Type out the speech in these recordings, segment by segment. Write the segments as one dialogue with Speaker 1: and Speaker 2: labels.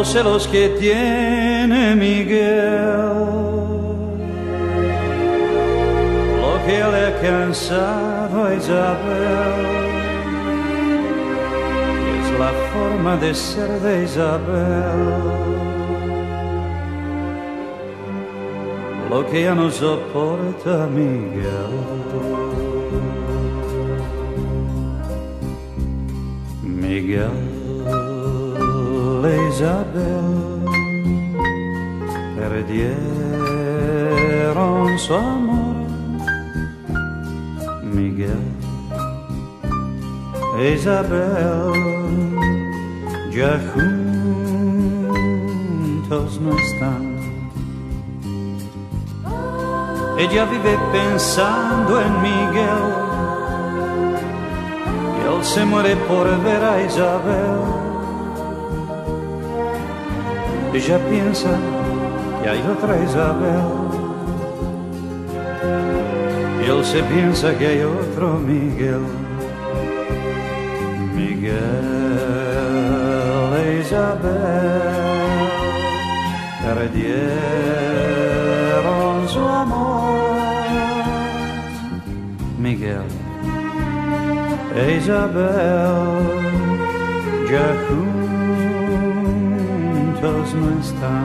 Speaker 1: los celos que tiene Miguel, lo que le ha cansado a Isabel, es la forma de ser de Isabel, lo que ya no soporta Miguel. Miguel e Isabel perdieron su amor. Miguel e Isabel ya juntos no están. Ella vive pensando en Miguel, él se muere por ver a Isabel. Ella piensa que hay otra Isabel, él se piensa que hay otro Miguel. Miguel e Isabel perdieron su amor. Miguel e Isabel ya juntos no están.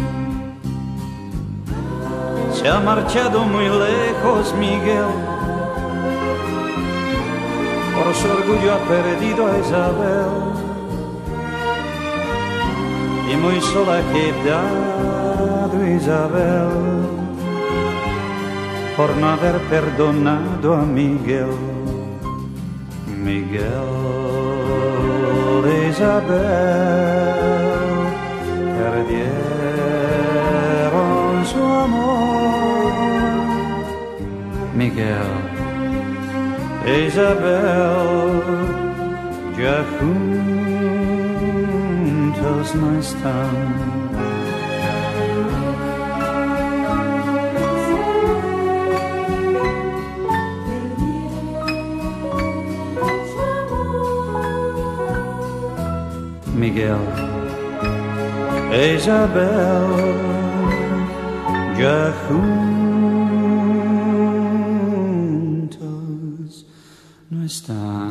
Speaker 1: Se ha marchado muy lejos Miguel, por su orgullo ha perdido a Isabel, y muy sola ha quedado Isabel por no haber perdonado a Miguel. Miguel e Isabel perdieron su amor. Miguel e Isabel ya juntos no están. Miguel e Isabel ya juntos no están.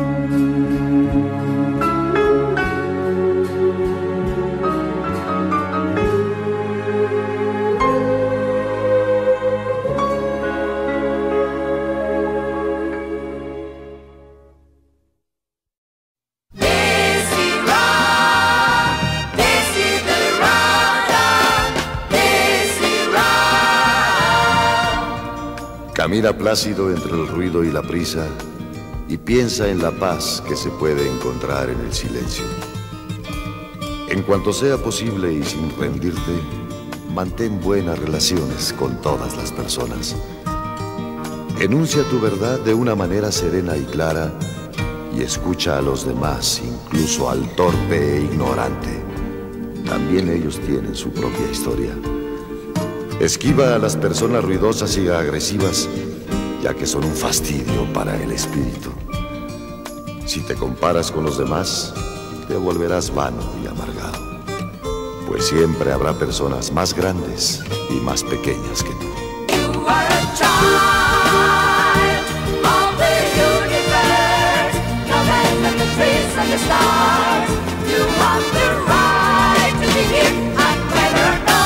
Speaker 2: Camina plácido entre el ruido y la prisa y piensa en la paz que se puede encontrar en el silencio. En cuanto sea posible y sin rendirte, mantén buenas relaciones con todas las personas. Enuncia tu verdad de una manera serena y clara y escucha a los demás, incluso al torpe e ignorante. También ellos tienen su propia historia. Esquiva a las personas ruidosas y agresivas, ya que son un fastidio para el espíritu. Si te comparas con los demás, te volverás vano y amargado, pues siempre habrá personas más grandes y más pequeñas que tú.
Speaker 3: You are a child of the universe, no less than the trees and the stars. You have the right to be here, and whether or not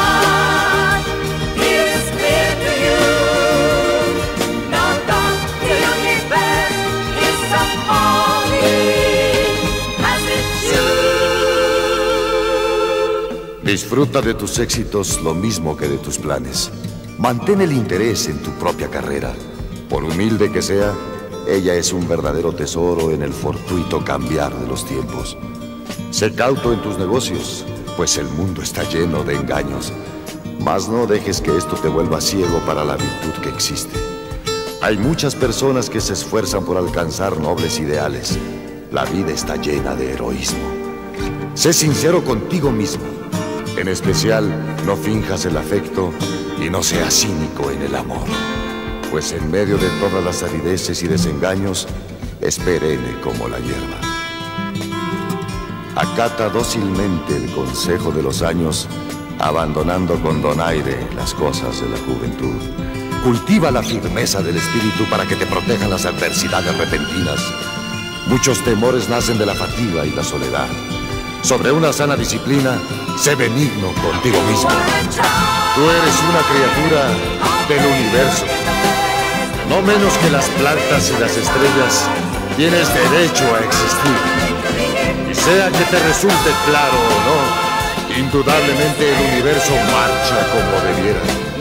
Speaker 2: disfruta de tus éxitos lo mismo que de tus planes. Mantén el interés en tu propia carrera. Por humilde que sea, ella es un verdadero tesoro en el fortuito cambiar de los tiempos. Sé cauto en tus negocios, pues el mundo está lleno de engaños. Mas no dejes que esto te vuelva ciego para la virtud que existe. Hay muchas personas que se esfuerzan por alcanzar nobles ideales. La vida está llena de heroísmo. Sé sincero contigo mismo. En especial, no finjas el afecto y no seas cínico en el amor, pues en medio de todas las arideces y desengaños, es perenne como la hierba. Acata dócilmente el consejo de los años, abandonando con donaire las cosas de la juventud. Cultiva la firmeza del espíritu para que te protejan las adversidades repentinas. Muchos temores nacen de la fatiga y la soledad. Sobre una sana disciplina, sé benigno contigo mismo. Tú eres una criatura del universo. No menos que las plantas y las estrellas, tienes derecho a existir. Y sea que te resulte claro o no, indudablemente el universo marcha como debiera.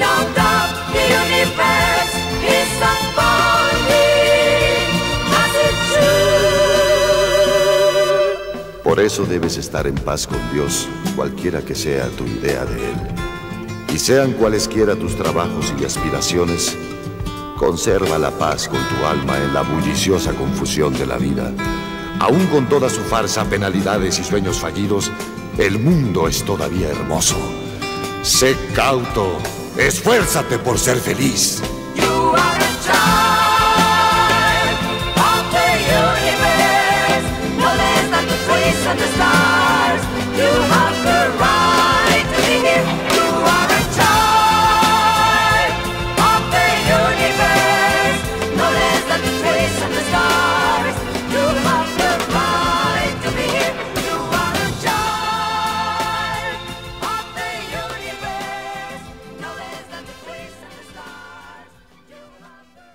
Speaker 2: Por eso debes estar en paz con Dios, cualquiera que sea tu idea de Él. Y sean cualesquiera tus trabajos y aspiraciones, conserva la paz con tu alma en la bulliciosa confusión de la vida. Aún con toda su farsa, penalidades y sueños fallidos, el mundo es todavía hermoso. Sé cauto, esfuérzate por ser feliz.
Speaker 3: And the stars, you have the right to be here. You are a child of the universe, no less than the trees and the stars. You have the right to be here. You are a child of the universe, no less than the trees and the stars. You have the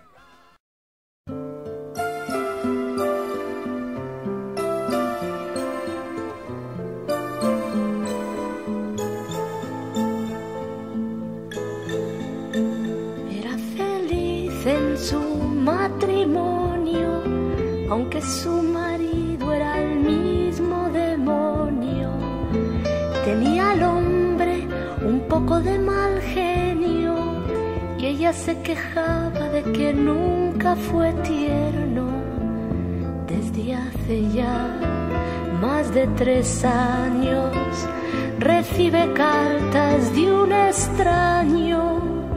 Speaker 4: en su matrimonio, aunque su marido era el mismo demonio. Tenía al hombre un poco de mal genio y ella se quejaba de que nunca fue tierno. Desde hace ya más de 3 años recibe cartas de un extraño,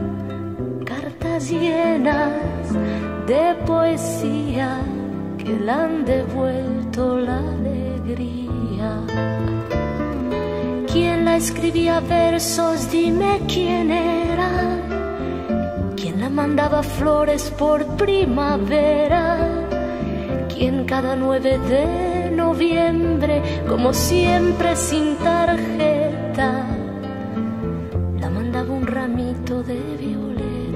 Speaker 4: llenas de poesía que le han devuelto la alegría. ¿Quién la escribía versos? Dime quién era. ¿Quién la mandaba flores por primavera? ¿Quién cada 9 de noviembre, como siempre sin tarjeta, la mandaba un ramito de violetas?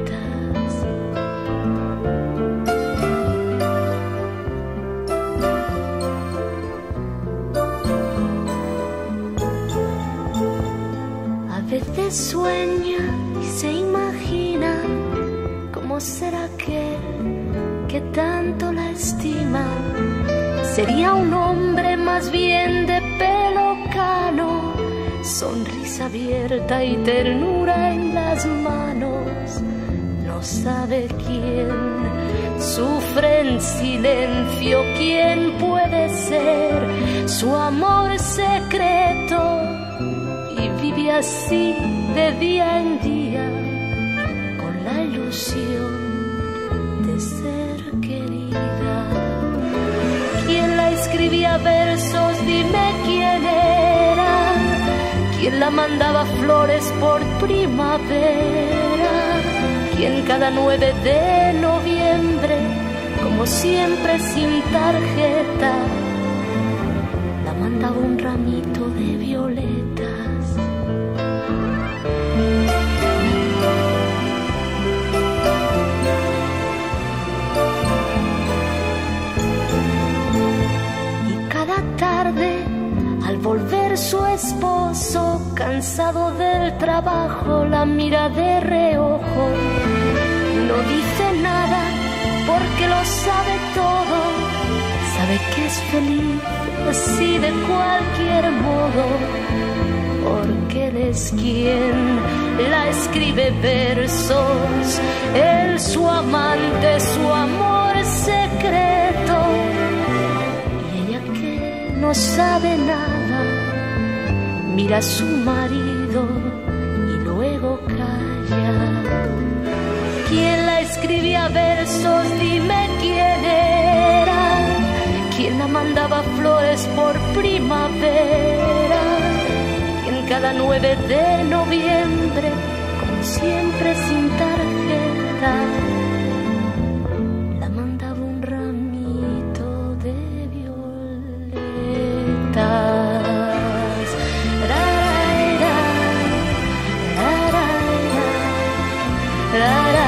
Speaker 4: A veces sueña y se imagina cómo será aquel que tanto la estima. Sería un hombre más bien de pelo cano, sonrisa abierta y ternura en las manos. No sabe quién sufre en silencio, quién puede ser su amor secreto. Y vive así de día en día, con la ilusión de ser querida. ¿Quién la escribía versos? Dime quién era. ¿Quién la mandaba flores por primavera? ¿Quién cada 9 de noviembre, como siempre sin tarjeta, la mandaba un ramito de violetas? Tarde, al volver su esposo, cansado del trabajo, la mira de reojo. No dice nada porque lo sabe todo. Sabe que es feliz así de cualquier modo, porque él es quien la escribe versos. Él su amante, su amor secreto. No sabe nada, mira a su marido y luego calla. ¿Quién la escribía versos? Dime quién era. ¿Quién la mandaba flores por primavera? primavera y en cada 9 de noviembre, como siempre sin tarjeta, la mandaba un ramito de violetas. Ra-ra-ra, ra-ra-ra, ra-ra-ra.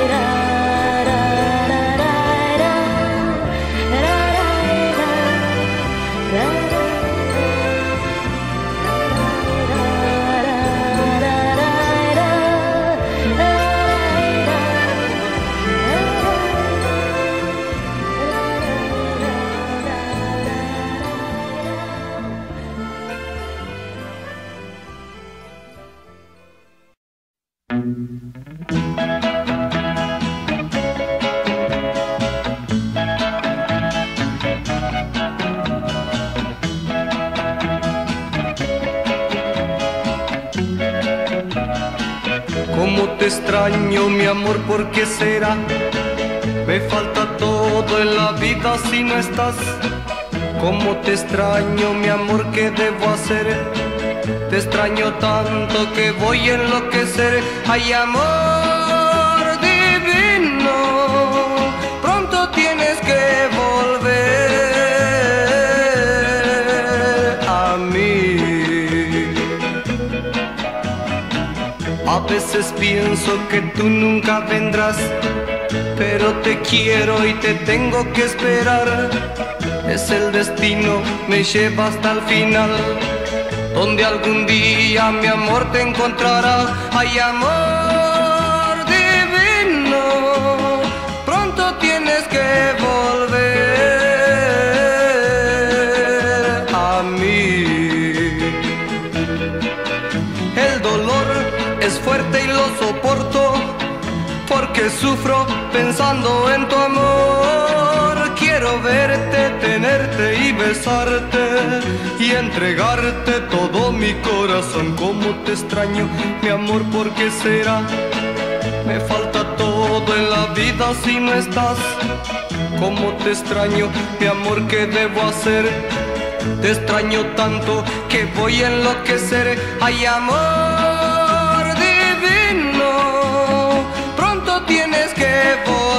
Speaker 5: Cómo te extraño, mi amor, ¿por qué será? Me falta todo en la vida si no estás. Cómo te extraño, mi amor, ¿qué debo hacer? Te extraño tanto que voy a enloquecer. Ay, amor divino, pronto tienes que volver a mí. A veces pienso que tú nunca vendrás, pero te quiero y te tengo que esperar. Es el destino, me lleva hasta el final, donde algún día mi amor te encontrará. Ay, amor divino, pronto tienes que volver a mí. El dolor es fuerte y lo soporto, porque sufro pensando en tu amor. Quiero verte, tenerte y besarte y entregarte todo mi corazón. Cómo te extraño, mi amor, ¿por qué será? Me falta todo en la vida si no estás. Cómo te extraño, mi amor, ¿qué debo hacer? Te extraño tanto que voy a enloquecer. Ay, amor divino, pronto tienes que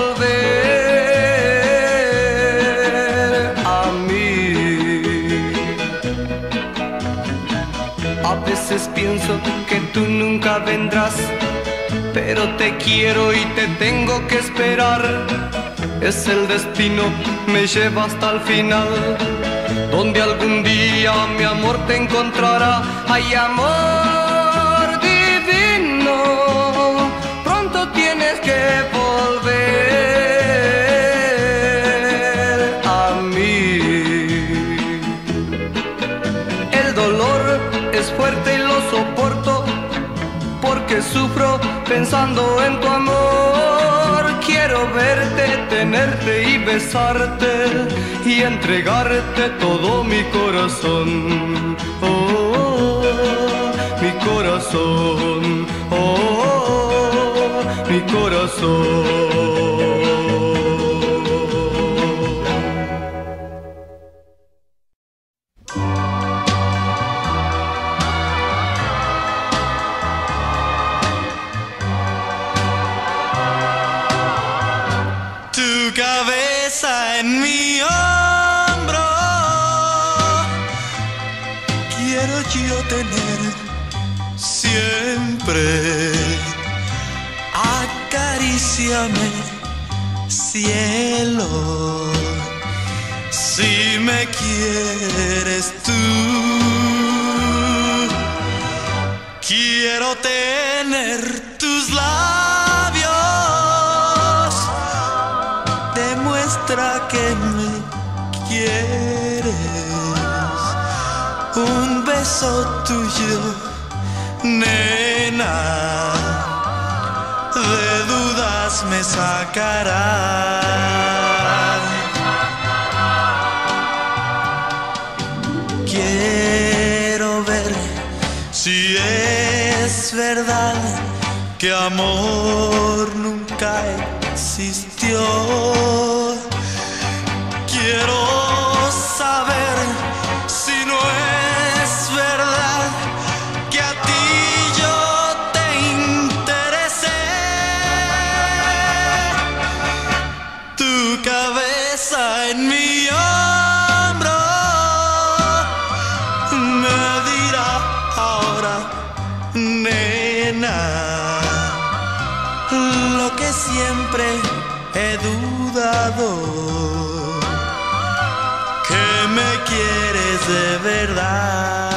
Speaker 5: volver a mí. A veces pienso que tú nunca vendrás, pero te quiero y te tengo que esperar. Es el destino, me lleva hasta el final, donde algún día mi amor te encontrará. Ay, amor divino, pronto tienes que volver a mí. El dolor es fuerte y lo soporto, porque sufro pensando en tu amor. Quiero verte, tenerte y besarte y entregarte todo mi corazón. Oh, oh, oh, mi corazón. Oh, oh, oh, mi corazón.
Speaker 6: En mi hombro quiero yo tener siempre. Acaríciame, cielo, si me quieres tú. Quiero tener tus labios, demuestra que me quieres. Un beso tuyo, nena, de dudas me sacará. Quiero ver si es verdad que amor nunca existió. Quiero saber si no es cabeza en mi hombro me dirá ahora, nena, lo que siempre he dudado, que me quieres de verdad.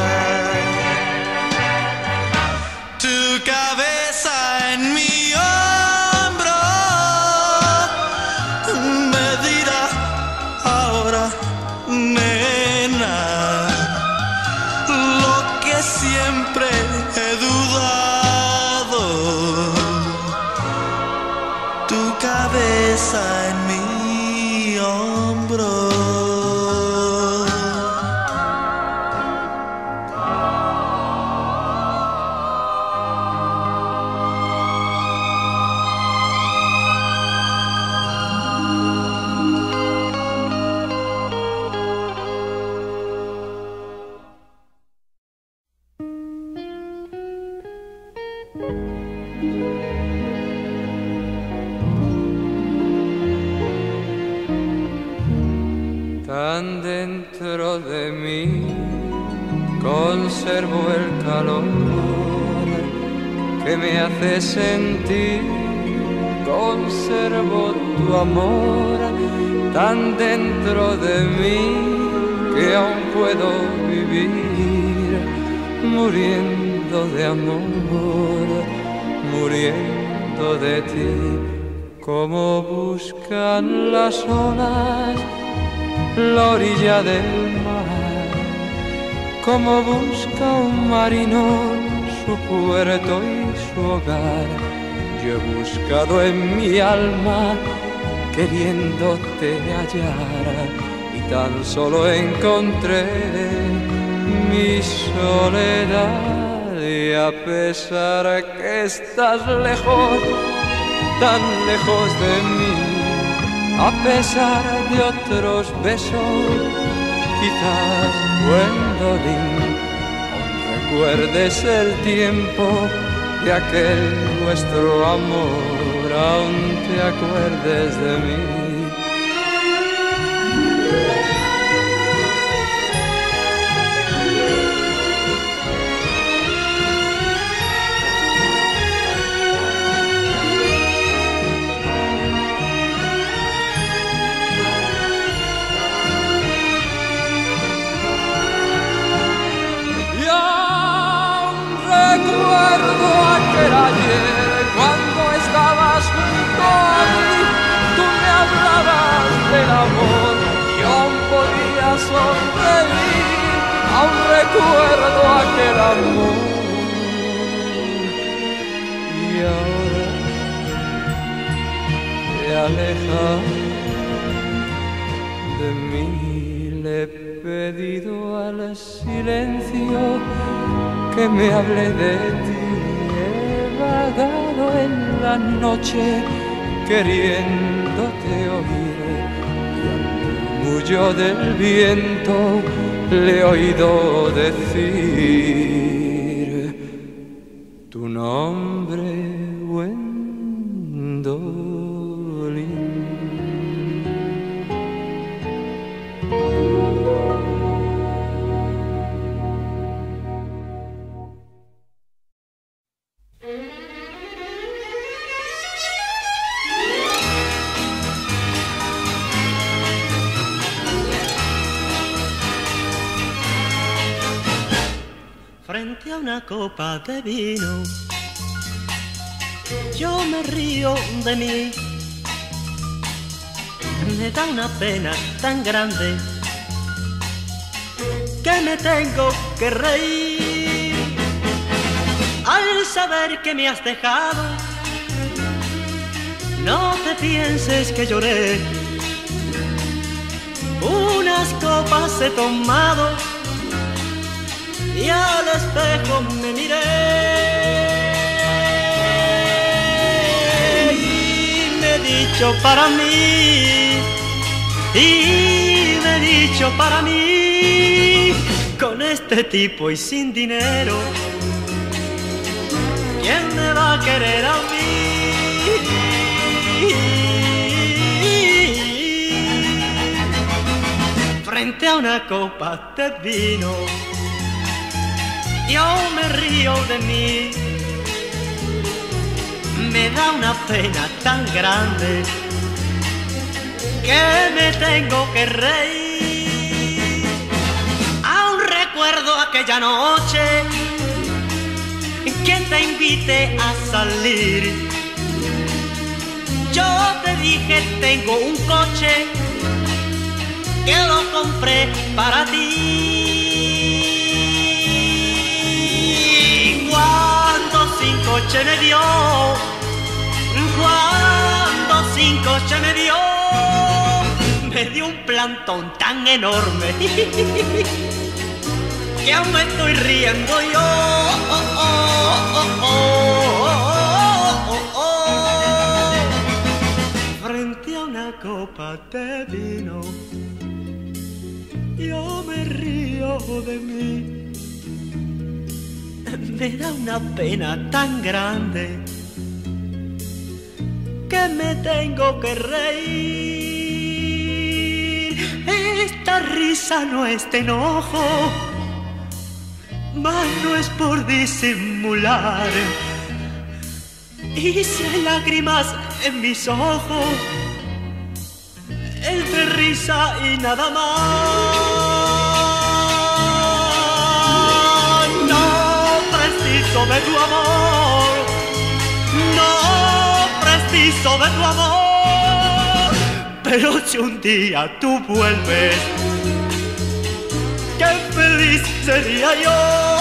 Speaker 6: Tu cabeza en mi hombro me dirá ahora, nena, lo que siempre he dudado. Tu cabeza en mi hombro.
Speaker 5: Tan dentro de mí conservo el calor que me hace sentir, conservo tu amor tan dentro de mí que aún puedo vivir muriendo de amor, muriendo de ti, como buscan las olas la orilla del mar, como busca un marino su puerto y su hogar. Yo he buscado en mi alma queriéndote hallar y tan solo encontré mi soledad. Y a pesar que estás lejos, tan lejos de mí, a pesar de otros besos, quizás Gwendolyn, aún recuerdes el tiempo de aquel nuestro amor, aún te acuerdes de mí. Recuerdo aquel ayer cuando estabas junto a mí, tú me hablabas del amor y aún podía sonreír. Aún recuerdo aquel amor y ahora te alejas de mí. Le he pedido al silencio que me hable de ti, he vagado en la noche queriéndote oír y al murmullo del viento le he oído decir tu nombre, Gwendolyn.
Speaker 7: Frente a una copa de vino, yo me río de mí. Me da una pena tan grande que me tengo que reír al saber que me has dejado. No te pienses que lloré, unas copas he tomado y al espejo me miré y me he dicho para mí, y me he dicho para mí, con este tipo y sin dinero, ¿quién me va a querer a mí? frente a una copa de vino. Yo me río de mí, me da una pena tan grande que me tengo que reír. Aún recuerdo aquella noche que te invité a salir. Yo te dije tengo un coche que lo compré para ti. Cuando sin coche me dio, cuando sin coche me dio un plantón tan enorme que aún me estoy riendo yo. Frente a una copa de vino, yo me río de mí. Me da una pena tan grande que me tengo que reír. Esta risa no es de enojo, mas no es por disimular. Y si hay lágrimas en mis ojos, es de risa y nada más. No preciso de tu amor, no preciso de tu amor, pero si un día tú vuelves, qué feliz sería yo.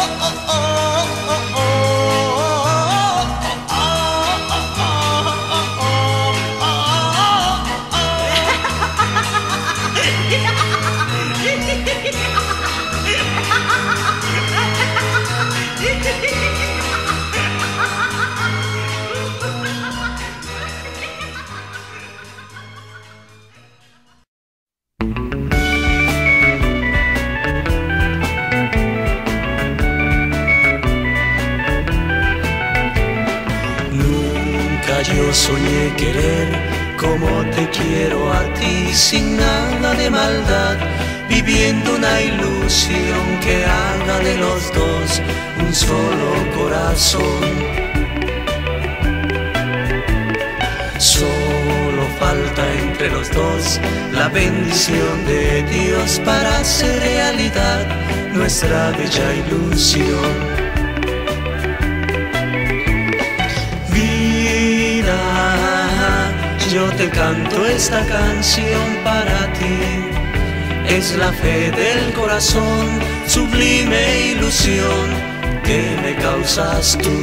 Speaker 6: Yo soñé querer como te quiero a ti, sin nada de maldad, viviendo una ilusión que haga de los dos un solo corazón. Solo falta entre los dos la bendición de Dios para hacer realidad nuestra bella ilusión. Yo te canto esta canción para ti, es la fe del corazón, sublime ilusión que me causas tú.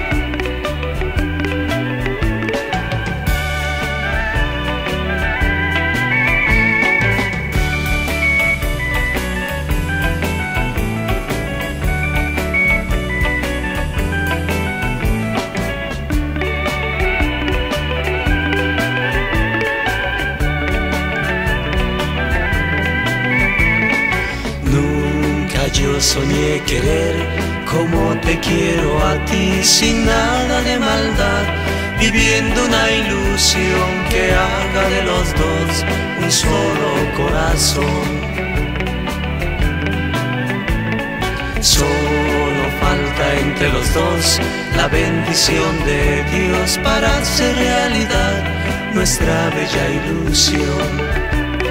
Speaker 6: Yo soñé querer como te quiero a ti, sin nada de maldad, viviendo una ilusión que haga de los dos un solo corazón. Solo falta entre los dos la bendición de Dios para hacer realidad nuestra bella ilusión.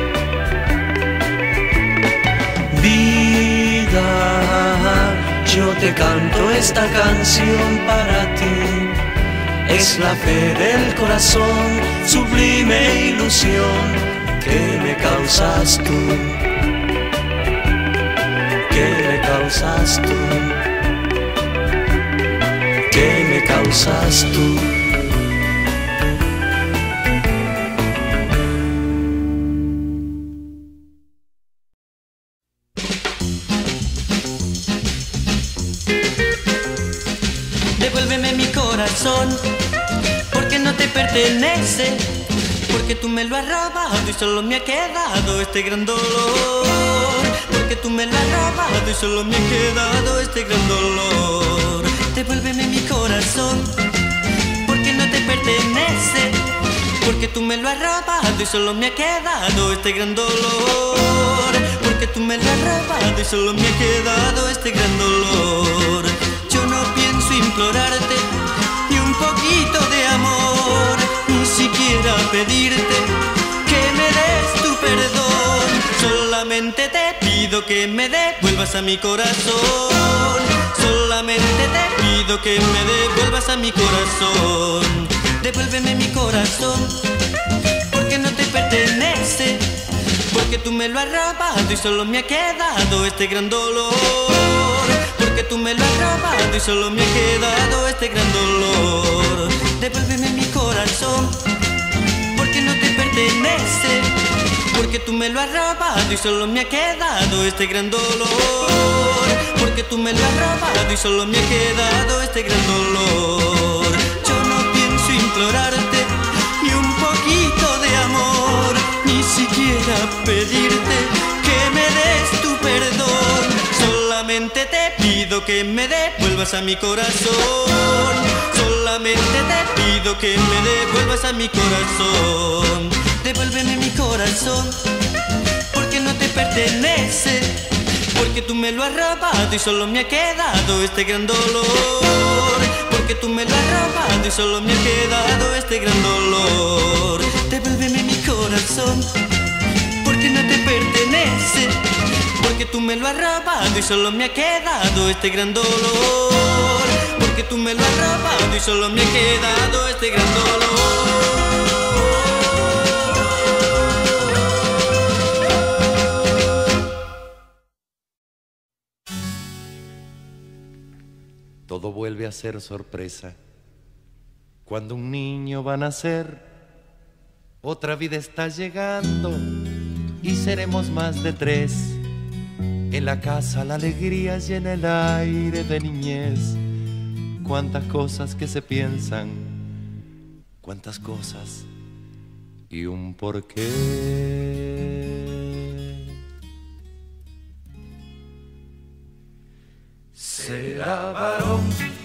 Speaker 6: Yo te canto esta canción para ti, es la fe del corazón, sublime ilusión que me causas tú, que me causas tú, que me causas tú.
Speaker 8: Devuélveme mi corazón, porque no te pertenece, porque tú me lo has robado y solo me ha quedado este gran dolor. Porque tú me lo has robado y solo me ha quedado este gran dolor. Devuélveme mi corazón, porque no te pertenece, porque tú me lo has robado y solo me ha quedado este gran dolor. porque tú me la has robado y solo me ha quedado este gran dolor. Yo no pienso implorarte ni un poquito de amor, ni siquiera pedirte que me des tu perdón. Solamente te pido que me devuelvas a mi corazón. Solamente te pido que me devuelvas a mi corazón. Devuélveme mi corazón, porque no te pertenece, porque tú me lo has robado y solo me ha quedado este gran dolor. Porque tú me lo has robado y solo me ha quedado este gran dolor. Devuélveme mi corazón, porque no te pertenece, porque tú me lo has robado y solo me ha quedado este gran dolor. Porque tú me lo has robado y solo me ha quedado este gran dolor. Yo no pienso implorarte ni un poquito de amor, ni siquiera pedirte que me des tu perdón. Solamente te pido que me devuelvas a mi corazón. Solamente te pido que me devuelvas a mi corazón. Devuélveme mi corazón, porque no te pertenece, porque tú me lo has robado y solo me ha quedado este gran dolor. Porque tú me lo has robado y solo me ha quedado este gran dolor. Devuélveme mi corazón, porque no te pertenece, porque tú me lo has robado y solo me ha quedado este gran dolor. Porque tú me lo has robado y solo me ha quedado este gran dolor.
Speaker 9: Todo vuelve a ser sorpresa cuando un niño va a nacer. Otra vida está llegando y seremos más de 3. En la casa la alegría y en el aire de niñez. Cuántas cosas que se piensan, cuántas cosas y un porqué.
Speaker 6: Será varón,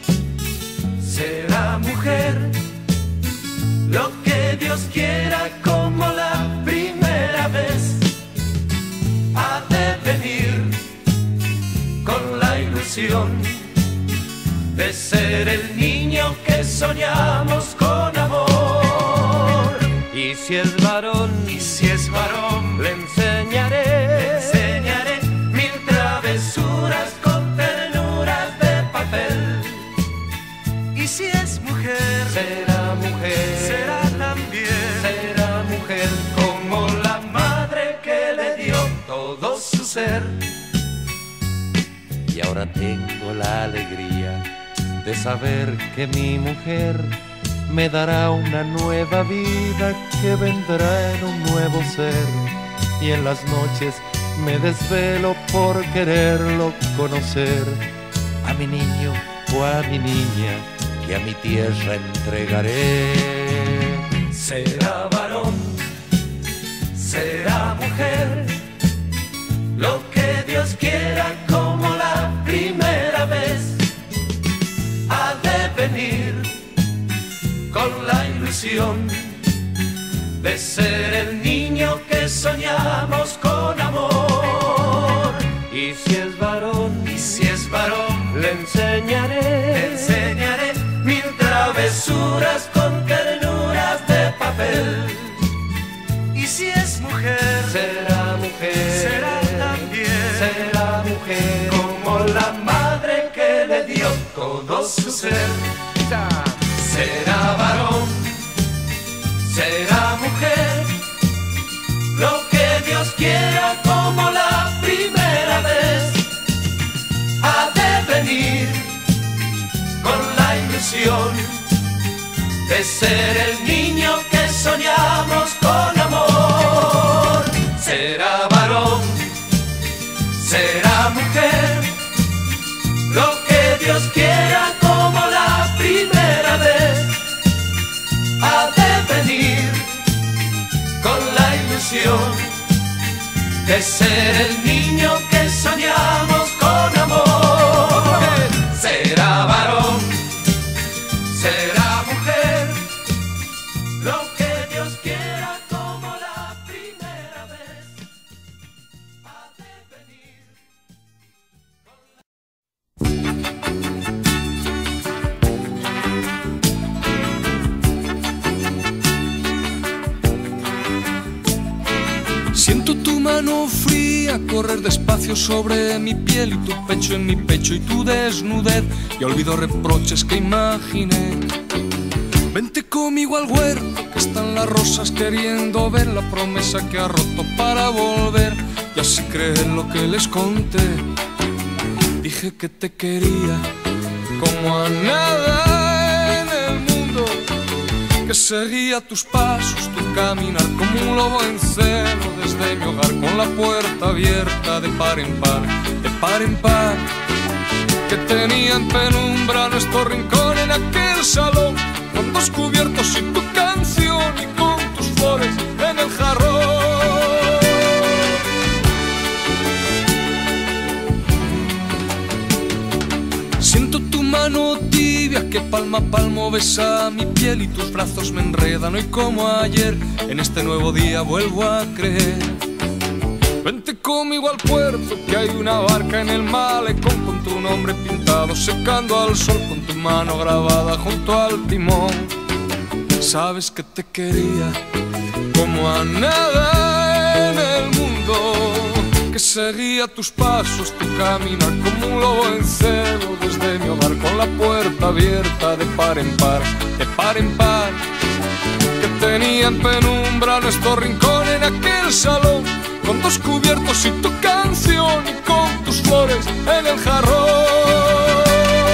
Speaker 6: será mujer, lo que Dios quiera como la primera vez. Ha de venir con la ilusión de ser el niño que soñamos con amor.
Speaker 1: Y si es varón,
Speaker 6: le enseñaré mil travesuras con ternuras de papel. Y si es mujer, será mujer como la madre que le dio todo su ser.
Speaker 9: Y ahora tengo la alegría de saber que mi mujer me dará una nueva vida que vendrá en un nuevo ser. Y en las noches me desvelo por quererlo conocer. A mi niño o a mi niña que a mi tierra entregaré.
Speaker 6: Será varón, será mujer, lo que Dios quiera como la primera vez. Ha de venir con la ilusión de ser el niño que soñamos con amor.
Speaker 1: y si es varón,
Speaker 6: le enseñaré mil travesuras con ternuras de papel. Y si es mujer, será mujer como la madre que le dio todo su ser. Será varón, será mujer, lo que Dios quiera como la primera vez. Ha de venir con la ilusión de ser el niño que soñamos con amor. Será varón, será mujer, lo que Dios quiera como la primera vez. Ha de venir con la ilusión de ser el niño que soñamos con amor. Será varón, será mujer, lo que Dios quiera como la primera vez. Ha de
Speaker 10: mano fría correr despacio sobre mi piel y tu pecho en mi pecho y tu desnudez. Y olvido reproches que imaginé. Vente conmigo al huerto, que están las rosas queriendo ver la promesa que ha roto para volver. Y así creen lo que les conté. Dije que te quería como a nada en el mundo, que seguía tus pasos, tu caminar como un lobo en celo desde mi hogar, con la puerta abierta de par en par, de par en par, que tenía en penumbra nuestro rincón en aquel salón, con dos cubiertos y tu canción y con tus flores en el jarrón. Siento tu mano tibia que palmo a palmo besa mi piel y tus brazos me enredan hoy como ayer. En este nuevo día vuelvo a creer. Vente conmigo al puerto, que hay una barca en el malecón con tu nombre pintado secando al sol, con tu mano grabada junto al timón. Sabes que te quería como a nada en el mundo, que seguía tus pasos, tu caminar como un lobo en celo desde mi hogar, con la puerta abierta de par en par, de par en par, que tenía en penumbra nuestro rincón en aquel salón, con dos cubiertos y tu canción y con tus flores en el jarrón.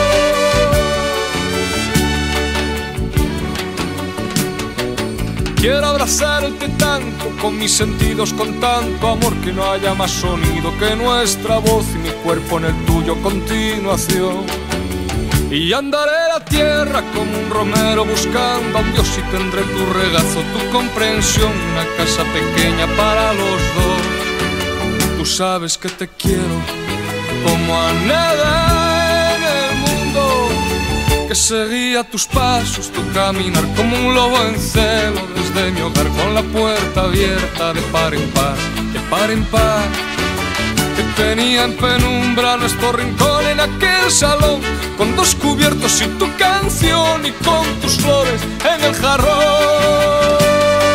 Speaker 10: Quiero abrazarte tanto, con mis sentidos con tanto amor, que no haya más sonido que nuestra voz y mi cuerpo en el tuyo continuación. Y andaré la tierra como un romero buscando a un Dios y tendré tu regazo, tu comprensión, una casa pequeña para los dos. Tú sabes que te quiero como a nada en el mundo, que seguía tus pasos, tu caminar como un lobo en celo desde mi hogar, con la puerta abierta de par en par, de par en par, que tenía en penumbra nuestro rincón en aquel salón, con dos cubiertos y tu canción y con tus flores en el jarrón.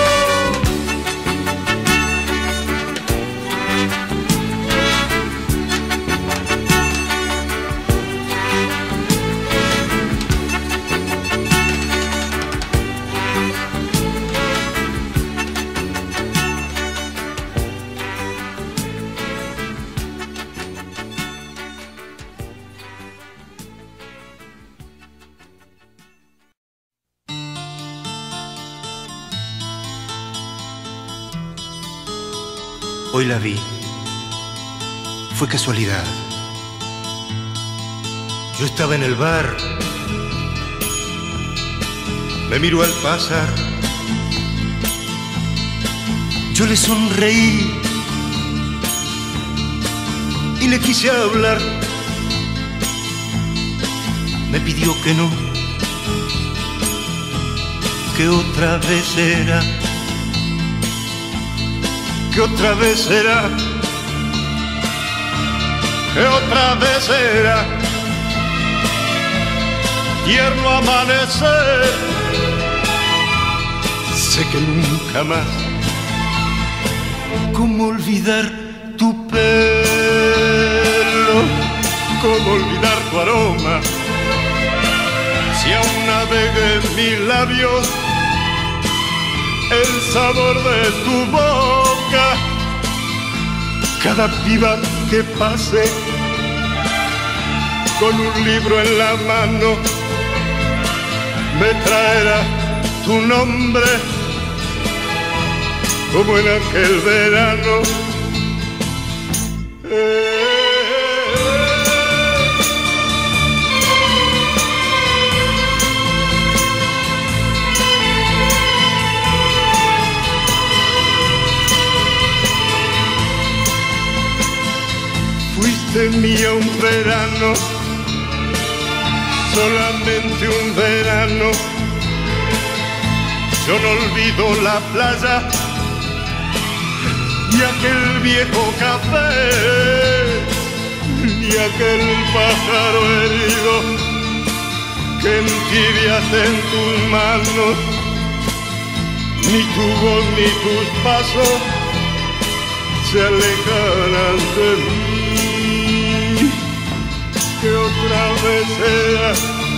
Speaker 11: Hoy la vi. Fue casualidad. Yo estaba en el bar. Me miró al pasar. Yo le sonreí y le quise hablar. Me pidió que no, que otra vez será, que otra vez será, que otra vez será. Tierno amanecer, sé que nunca más. ¿Cómo olvidar tu pelo? ¿Cómo olvidar tu aroma? Si aún navega en mis labios el sabor de tu boca, cada piba que pase con un libro en la mano me traerá tu nombre, como en aquel verano. Fuiste mía un verano, solamente un verano. Yo no olvido la playa y aquel viejo café, ni aquel pájaro herido que entibiaste en tus manos, ni tu voz ni tus pasos se alejan ante mí. Que otra vez sea,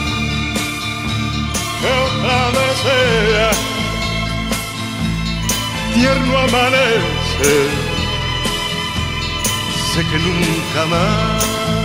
Speaker 11: que otra vez sea tierno amanecer. Sé que nunca más.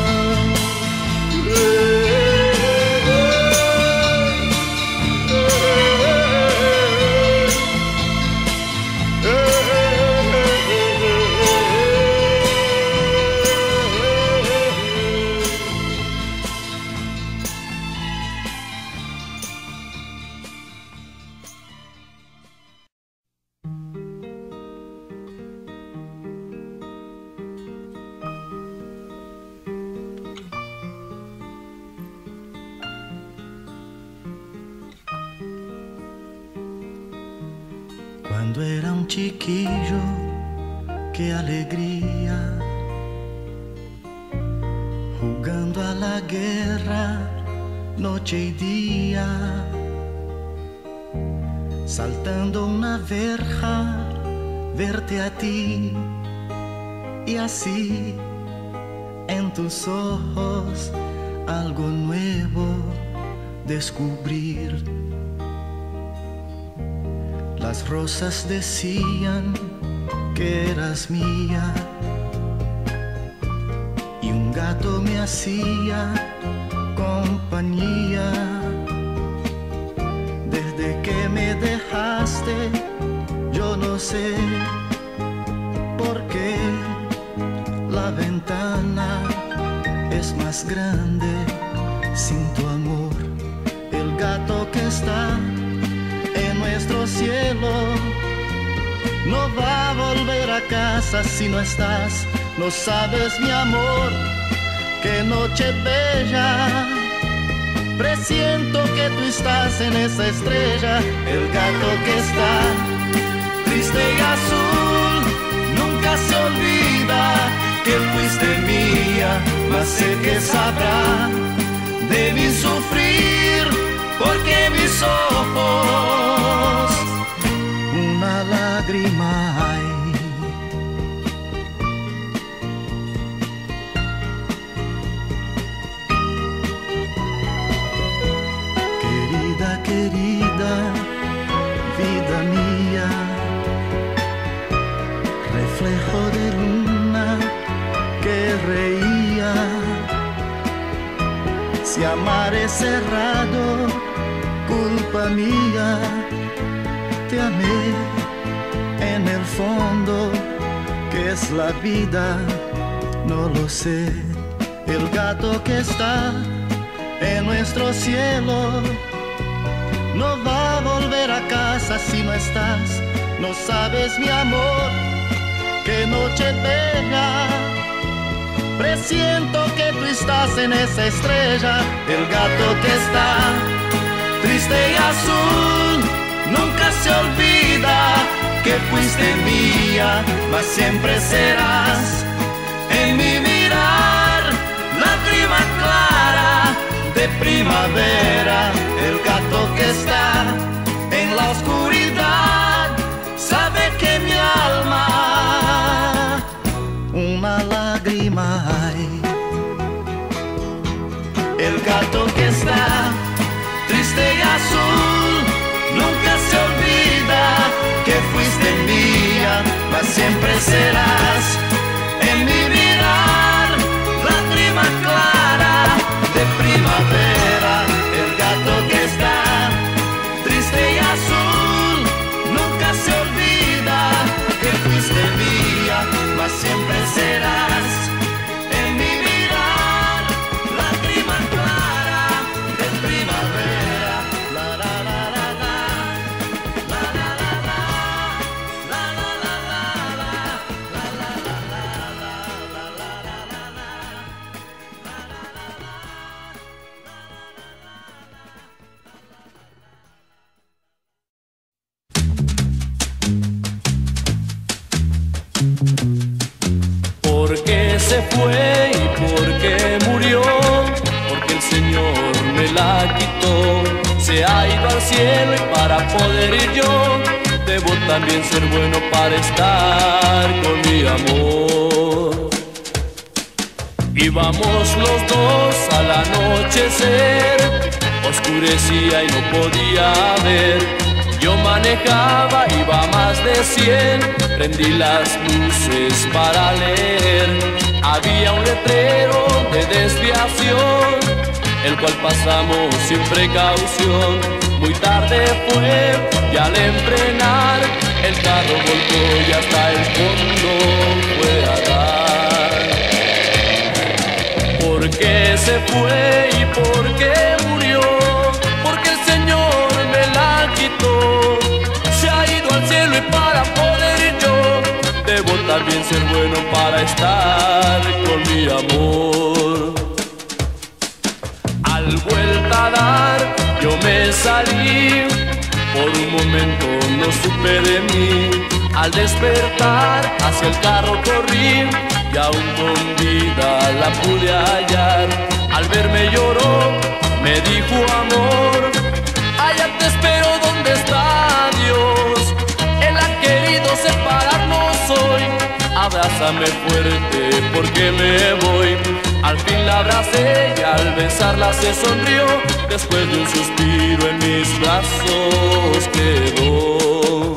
Speaker 12: Cuando era un chiquillo, qué alegría, jugando a la guerra noche y día, saltando una verja, verte a ti y así en tus ojos algo nuevo descubrir. Las rosas decían que eras mía y un gato me hacía compañía. Desde que me dejaste, yo no sé por qué la ventana es más grande sin tu amor. El gato que está en nuestro cielo no va a volver a casa si no estás. No sabes, mi amor, qué noche bella. Presiento que tú estás en esa estrella. El gato que está triste y azul nunca se olvida que fuiste mía, mas sé que sabrá de mi sufrir, porque mis ojos una lágrima hay. Querida, querida, vida mía, reflejo de luna que reía. Si amar es cerrado, culpa mía, te amé en el fondo, que es la vida, no lo sé. El gato que está en nuestro cielo no va a volver a casa si no estás. No sabes, mi amor, qué noche bella. Presiento que tú estás en esa estrella. El gato que está triste y azul nunca se olvida que fuiste mía, mas siempre serás en mi mirar, lágrima clara de primavera. El gato que está en la oscuridad sabe que mi alma una lágrima hay. El gato que está triste y azul nunca se olvida que fuiste mía, mas siempre serás en mi mirar, lágrima clara de primavera. El gato que está triste y azul nunca se olvida que fuiste mía, mas siempre serás en mi mirar, lágrima clara de primavera. La la la la la, la la la la, la la la la, la la la
Speaker 13: Porque se fue y porque murió, porque el Señor me la quitó. Se ha ido al cielo y para poder ir yo debo también ser bueno para estar con mi amor. Íbamos los dos al anochecer, oscurecía y no podía ver. Yo manejaba, iba a más de 100, prendí las luces para leer. Había un letrero de desviación, el cual pasamos sin precaución. Muy tarde fue y al enfrenar el carro volcó y hasta el fondo fue a dar. ¿Por qué se fue y por qué murió? Porque el Señor me la quitó. Se ha ido al cielo y para poder yo debo también ser bueno para estar con mi amor. Al vuelta a dar yo me salí, por un momento no supe de mí. Al despertar hacia el carro corrí y aún con vida la pude hallar. Al verme lloró, me dijo amor, allá te espero donde está Dios. Él ha querido separarnos hoy, abrázame fuerte porque me voy. Al fin la abracé y al besarla se sonrió. Después de un suspiro en mis brazos quedó.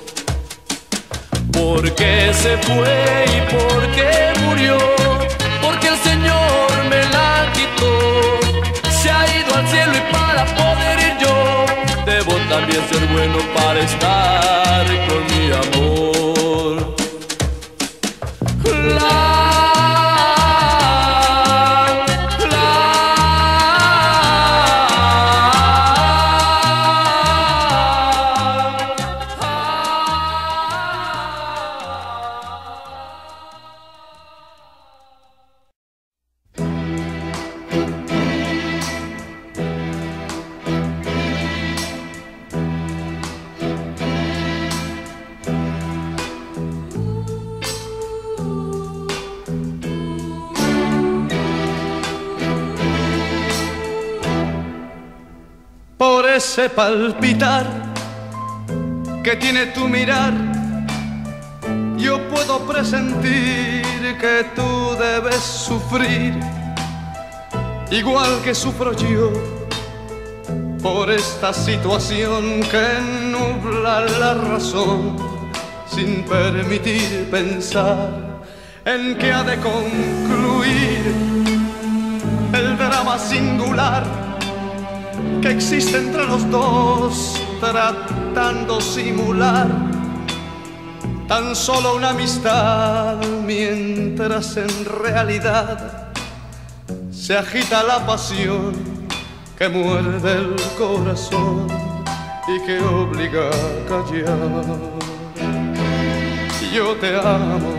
Speaker 13: ¿Por qué se fue y por qué murió? Porque el Señor me la quitó. Se ha ido al cielo y para poder ir yo debo también ser bueno para estar con mi amor.
Speaker 5: Por ese palpitar que tiene tu mirar, yo puedo presentir que tú debes sufrir, igual que sufro yo, por esta situación que nubla la razón, sin permitir pensar en que ha de concluir el drama singular que existe entre los dos, tratando simular tan solo una amistad, mientras en realidad se agita la pasión que muerde el corazón y que obliga a callar. Yo te amo,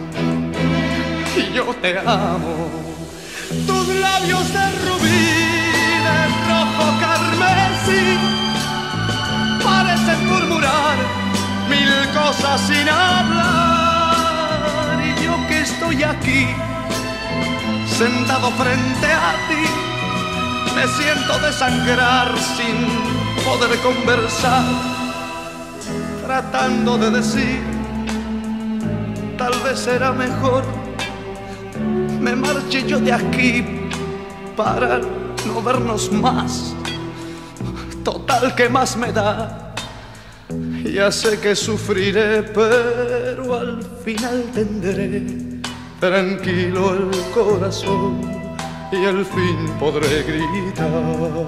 Speaker 5: yo te amo, tus labios de rubí, de rojo carmesí, parecen murmurar mil cosas sin hablar. Y yo que estoy aquí, sentado frente a ti, me siento desangrar sin poder conversar, tratando de decir, tal vez será mejor me marche yo de aquí para no vernos más. Total, ¿qué más me da? Ya sé que sufriré, pero al final tendré tranquilo el corazón y al fin podré gritar: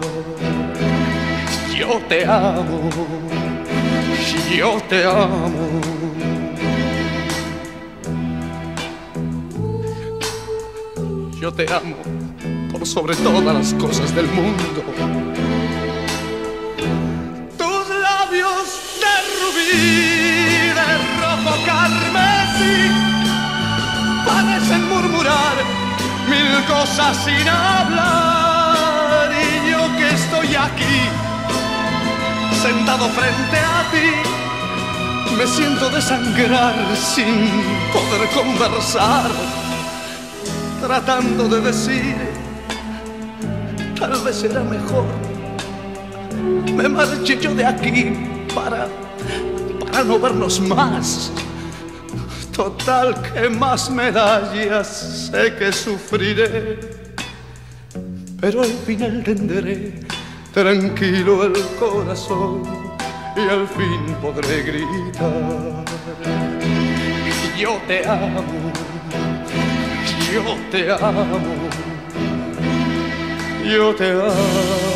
Speaker 5: yo te amo, yo te amo. Yo te amo por sobre todas las cosas del mundo. Tus labios de rubí, de rojo carmesí, parecen murmurar mil cosas sin hablar. Y yo que estoy aquí, sentado frente a ti, me siento desangrar sin poder conversar, tratando de decir, tal vez será mejor me marche yo de aquí para
Speaker 14: para no vernos más. Total, que más medallas sé que sufriré, pero al final tendré tranquilo el corazón y al fin podré gritar: yo te amo, yo te amo, yo te amo.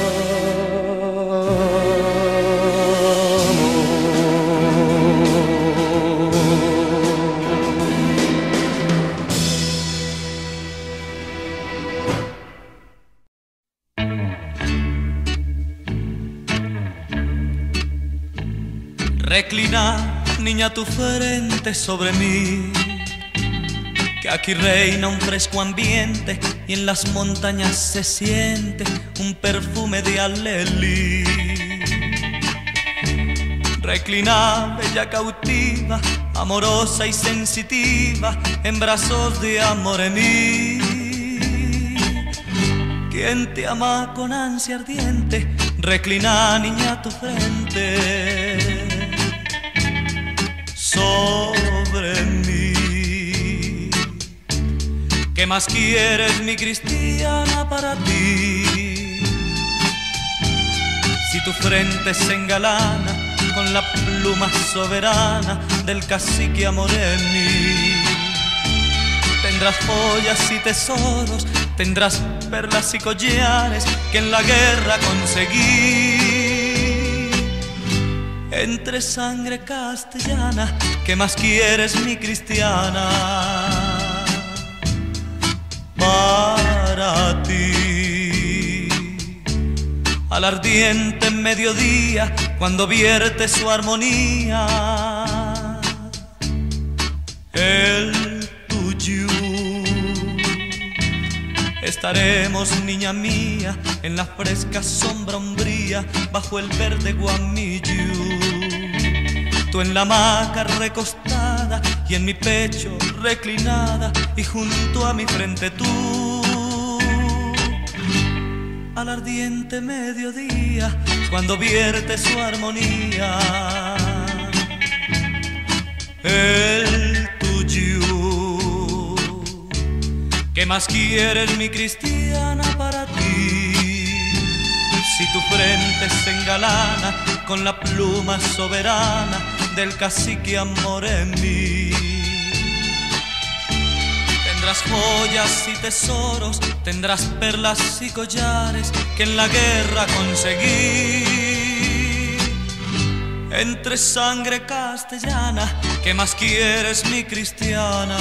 Speaker 8: Reclina, niña, tu frente sobre mí, que aquí reina un fresco ambiente y en las montañas se siente un perfume de alelí. Reclina, bella cautiva, amorosa y sensitiva, en brazos de amor en mí. Quien te ama con ansia ardiente, reclina, niña, tu frente sobre mí. ¿Qué más quieres, mi cristiana, para ti? Si tu frente se engalana con la pluma soberana del cacique Amoremi, tendrás joyas y tesoros, tendrás perlas y collares que en la guerra conseguí. Entre sangre castellana, ¿qué más quieres, mi cristiana? Para ti, al ardiente mediodía, cuando vierte su armonía, el tuyo. Estaremos, niña mía, en la fresca sombra umbría, bajo el verde guamillo. Tú en la hamaca recostada y en mi pecho reclinada, y junto a mi frente tú. Al ardiente mediodía, cuando vierte su armonía, el tuyo. ¿Qué más quieres, mi cristiana, para ti? Si tu frente se engalana con la pluma soberana del cacique Amoremi, tendrás joyas y tesoros, tendrás perlas y collares que en la guerra conseguí. Entre sangre castellana, ¿qué más quieres, mi cristiana?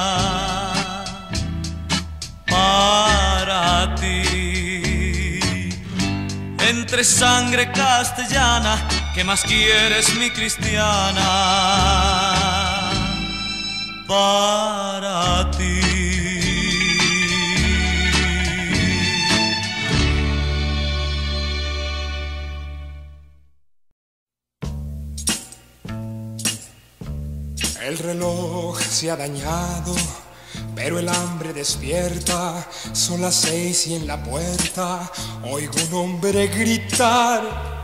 Speaker 8: Para ti, entre sangre castellana, ¿qué más quieres, mi cristiana? Para ti.
Speaker 15: El reloj se ha dañado, pero el hambre despierta. Son las 6 y en la puerta oigo un hombre gritar: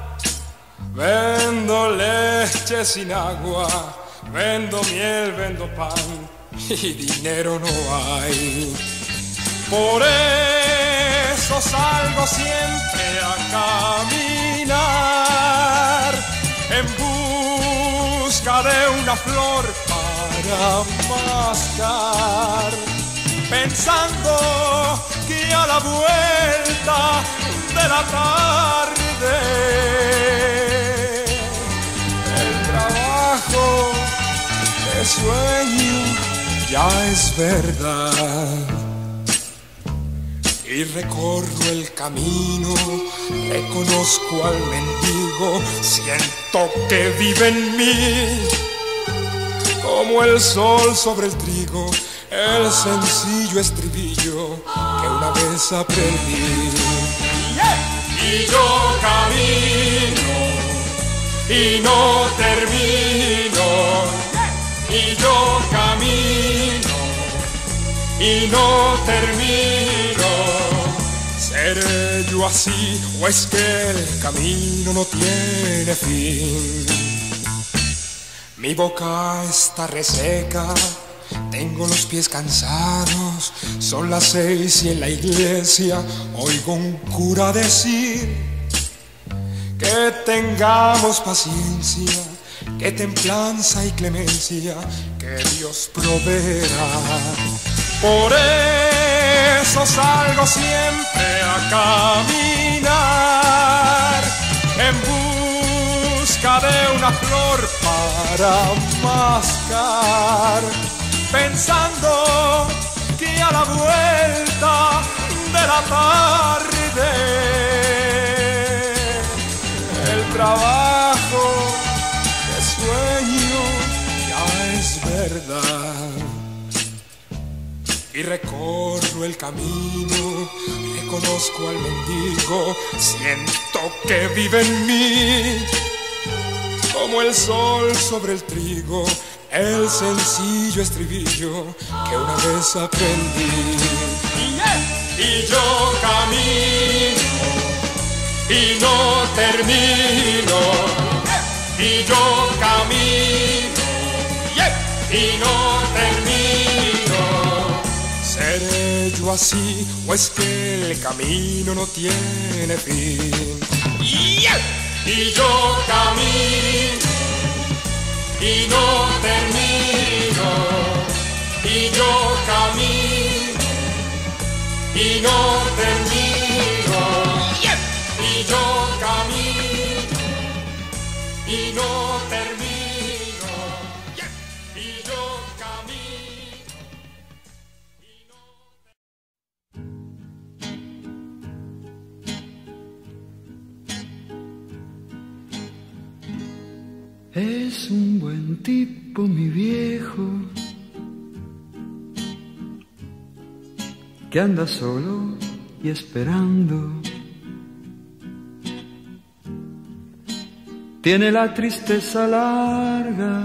Speaker 15: vendo leche sin agua, vendo miel, vendo pan, y dinero no hay. Por eso salgo siempre a caminar en busca de una flor para mascar, pensando que a la vuelta de la tarde el trabajo de sueño ya es verdad. Y recorro el camino, reconozco al mendigo, siento que vive en mí, como el sol sobre el trigo, el sencillo estribillo que una vez aprendí. Y yo camino y no termino, y yo camino y no termino. ¿Seré yo así o es que el camino no tiene fin? Mi boca está reseca, tengo los pies cansados, son las 6 y en la iglesia oigo un cura decir que tengamos paciencia, que templanza y clemencia, que Dios proveerá. Por eso salgo siempre a caminar en busca de una flor para mascar, pensando que a la vuelta de la tarde el trabajo que sueño ya es verdad. Y recorro el camino, reconozco al mendigo, siento que vive en mí, como el sol sobre el trigo, el sencillo estribillo que una vez aprendí. Y yo camino y no termino, y yo camino y no termino. ¿Seré yo así o es que el camino no tiene fin? Y yo camino y no termino, y yo camino y no termino, y yo camino y no termino, y yo camino.
Speaker 14: Es un buen tipo, mi viejo, que anda solo y esperando. Tiene la tristeza larga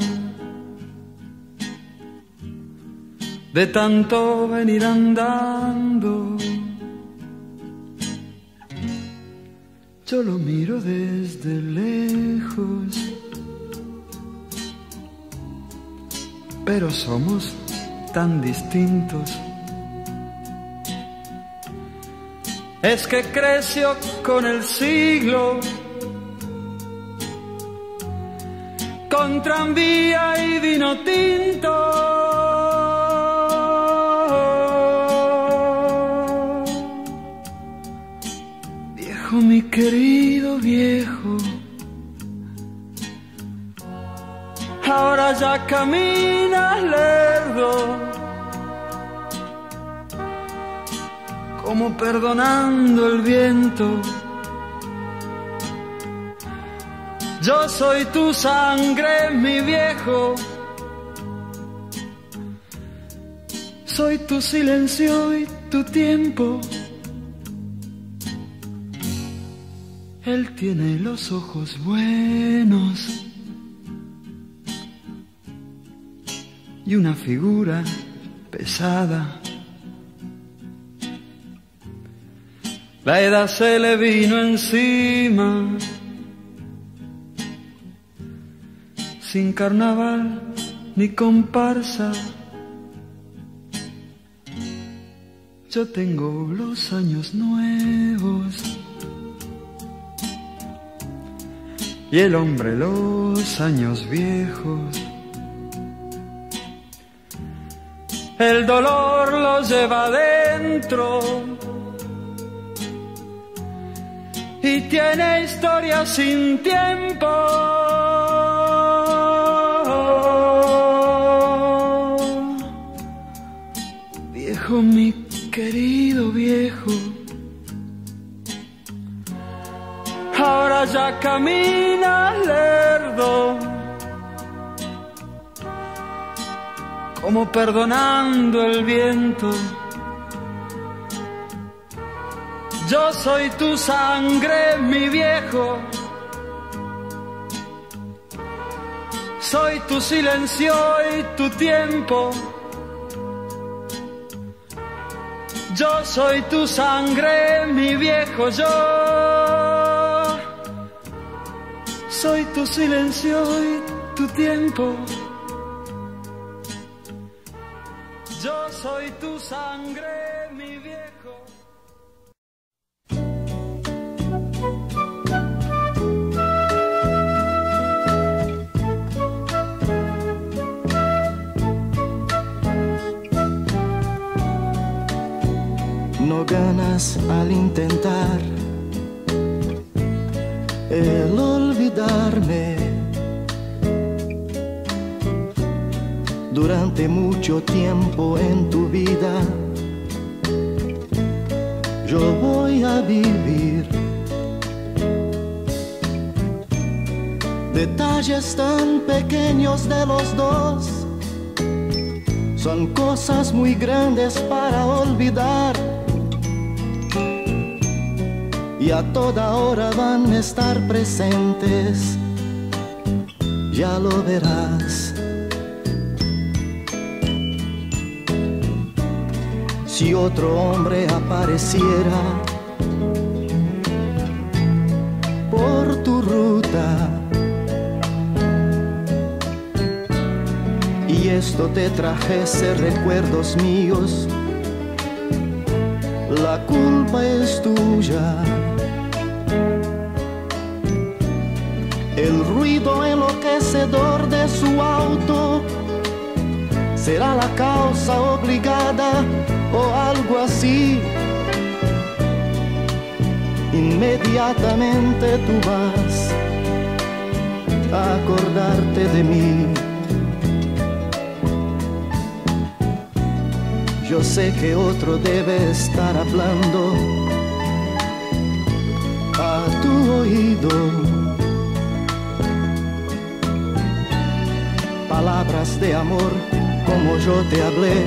Speaker 14: de tanto venir andando. Yo lo miro desde lejos, pero somos tan distintos. Es que creció con el siglo, con tranvía y vino tinto. Viejo, mi querido viejo, ahora ya caminas lerdo, como perdonando el viento. Yo soy tu sangre, mi viejo, soy tu silencio y tu tiempo. Él tiene los ojos buenos y una figura pesada. La edad se le vino encima, sin carnaval ni comparsa. Yo tengo los años nuevos y el hombre los años viejos. El dolor lo lleva adentro y tiene historia sin tiempo. Viejo, mi querido viejo, ahora ya caminas lerdo, como perdonando el viento. Yo soy tu sangre, mi viejo, soy tu silencio y tu tiempo. Yo soy tu sangre, mi viejo, yo soy tu silencio y tu tiempo. Yo soy tu sangre, mi viejo.
Speaker 16: No ganas al intentar el olvidarme. Durante mucho tiempo en tu vida yo voy a vivir detalles tan pequeños de los dos. Son cosas muy grandes para olvidar y a toda hora van a estar presentes, ya lo verás. Si otro hombre apareciera por tu ruta y esto te trajese recuerdos míos, la culpa es tuya. El ruido enloquecedor de su auto será la causa obligada o algo así. Inmediatamente tú vas a acordarte de mí. Yo sé que otro debe estar hablando a tu oído, palabras de amor como yo te hablé,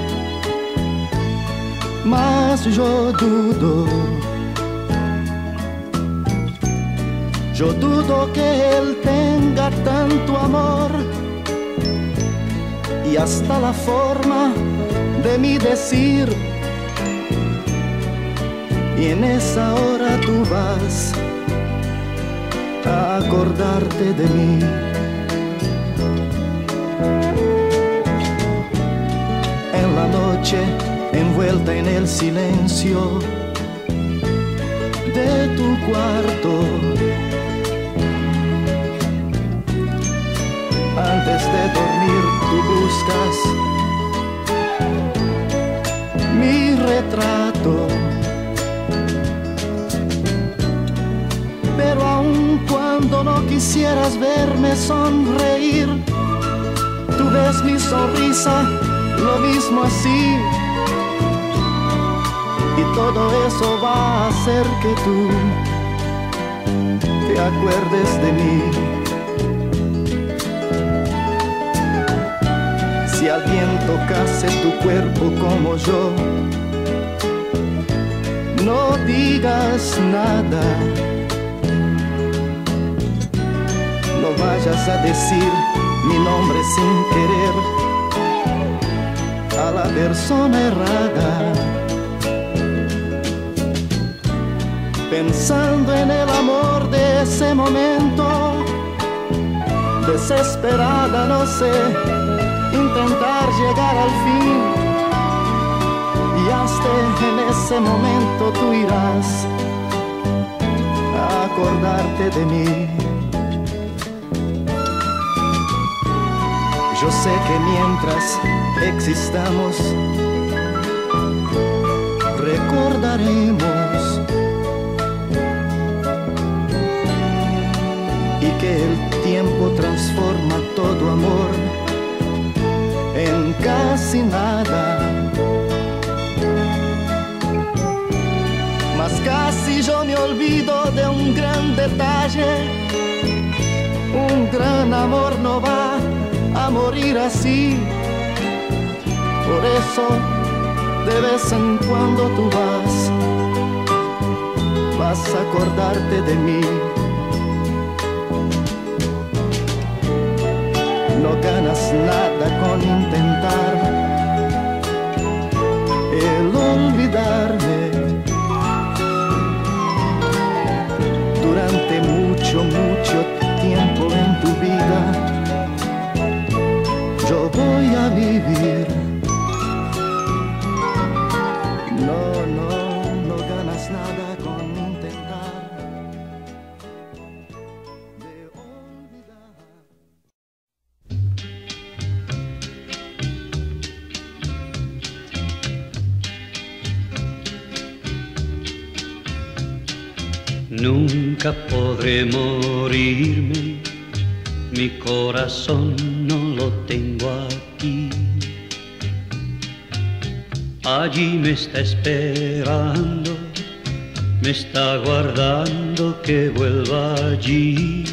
Speaker 16: mas yo dudo que él tenga tanto amor y hasta la forma de mi decir, y en esa hora tú vas a acordarte de mí. En la noche, envuelta en el silencio de tu cuarto, antes de dormir tú buscas mi retrato, pero aun cuando no quisieras verme sonreír, tú ves mi sonrisa lo mismo así, y todo eso va a hacer que tú te acuerdes de mí. Si alguien tocase tu cuerpo como yo, no digas nada, no vayas a decir mi nombre sin querer a la persona errada. Pensando en el amor de ese momento, desesperada, no sé, intentar llegar al fin, y hasta en ese momento tú irás a acordarte de mí. Yo sé que mientras existamos recordaremos, y que el tiempo transforma todo amor en casi nada. Mas casi yo me olvido de un gran detalle. Un gran amor no va a morir así. Por eso de vez en cuando tú vas a acordarte de mí. No ganas nada con intentar el olvidarme. Durante mucho tiempo en tu vida No ganas nada con intentar de olvidar.
Speaker 1: Nunca podré morirme, mi corazón no lo tengo aquí. Allí me está esperando, me está guardando que vuelva allí.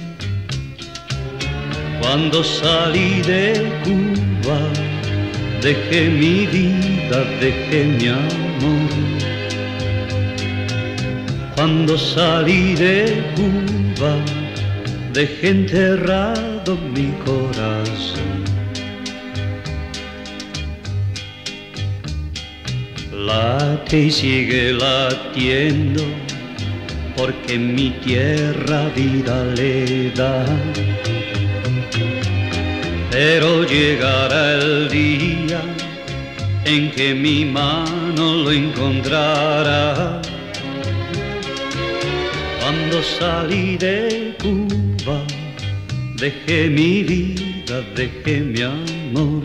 Speaker 1: Cuando salí de Cuba, dejé mi vida, dejé mi amor. Cuando salí de Cuba, dejé enterrado mi corazón. Late y sigue latiendo, porque mi tierra vida le da. Pero llegará el día en que mi mano lo encontrará. Cuando salí de Cuba, dejé mi vida, dejé mi amor.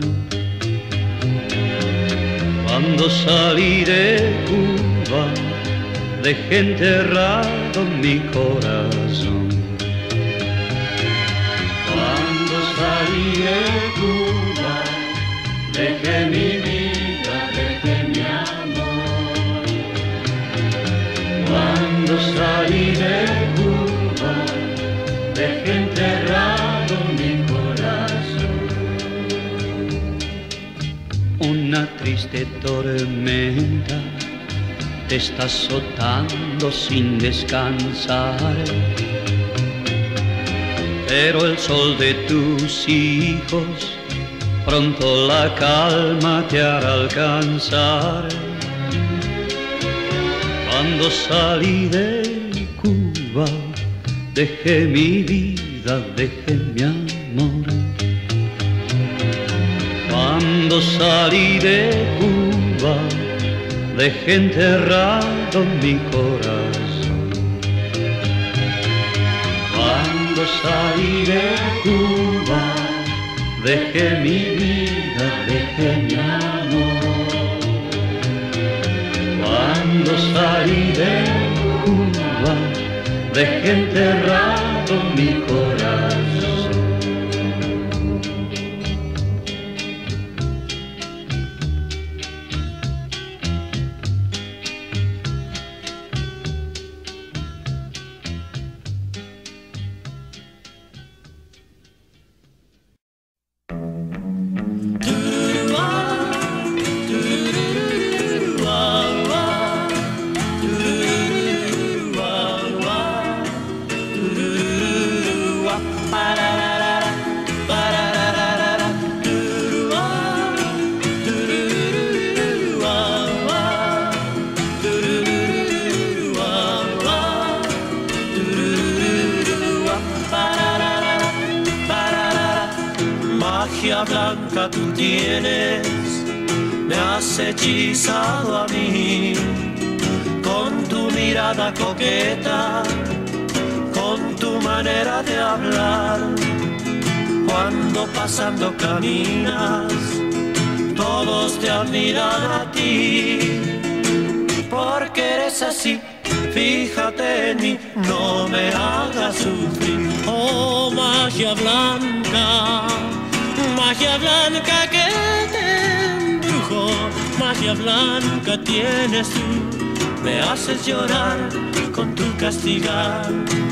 Speaker 1: Cuando salí de Cuba, dejé enterrado mi corazón. Cuando salí de Cuba, dejé mi vida, dejé mi amor. Cuando salí de Cuba, dejé enterrado mi corazón. Una triste tormenta te está azotando sin descansar, pero el sol de tus hijos pronto la calma te hará alcanzar. Cuando salí de Cuba, dejé mi vida, dejé mi amor. Cuando salí de Cuba, dejé enterrado mi corazón. Cuando salí de Cuba, dejé mi vida, dejé mi amor. Cuando salí de Cuba, dejé enterrado mi corazón.
Speaker 6: Magia blanca tú tienes, me has hechizado a mí, con tu mirada coqueta, con tu manera de hablar. Cuando pasando caminas, todos te admiran a ti, porque eres así. Fíjate en mí, no me hagas sufrir. Oh, magia blanca que te embrujó, magia blanca tienes tú, me haces llorar con tu castigar.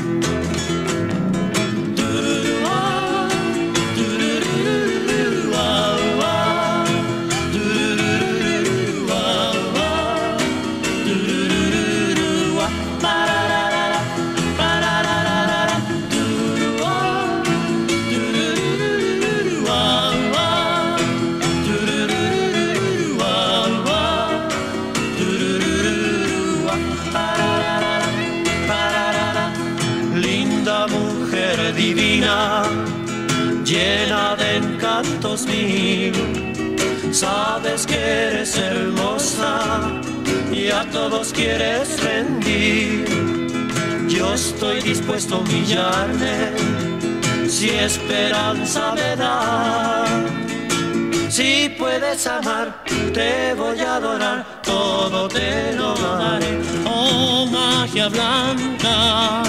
Speaker 6: Llena de encantos mil, sabes que eres hermosa, Si a todos quieres rendir, yo estoy dispuesto a humillarme. Si esperanza me da, si puedes amar, te voy a adorar, todo te lo daré. Oh, magia blanca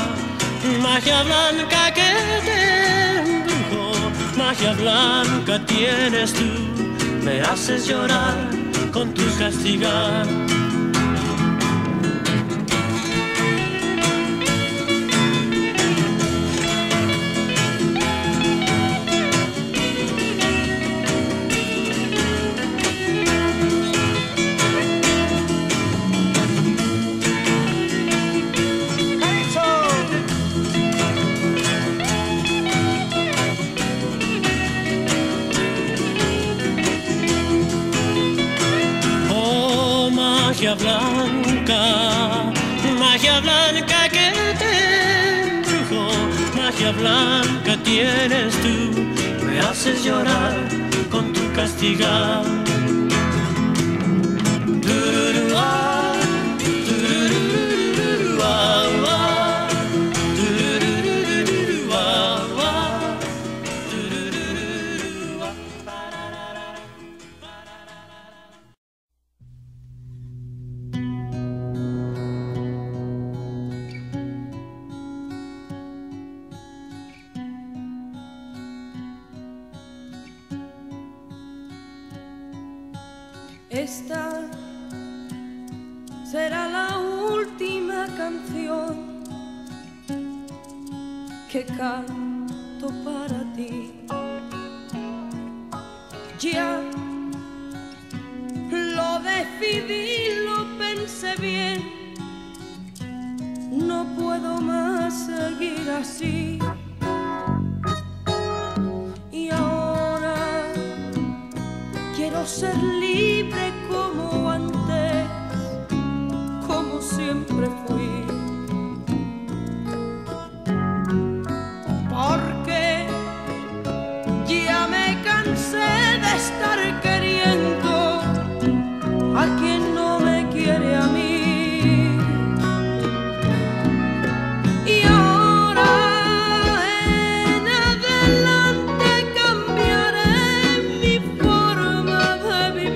Speaker 6: que te embrujo, magia blanca tienes tú, me haces llorar con tu castigar. Magia blanca que te embrujo, magia blanca tienes tú, me haces llorar con tu castigar.
Speaker 17: Esta será la última canción que canto para ti. Ya lo decidí, lo pensé bien, no puedo más seguir así. Y ahora quiero ser libre como antes, como siempre fui. Porque ya me cansé de estar queriendo a quien no me quiere a mí. Y ahora en adelante cambiaré mi forma de vivir.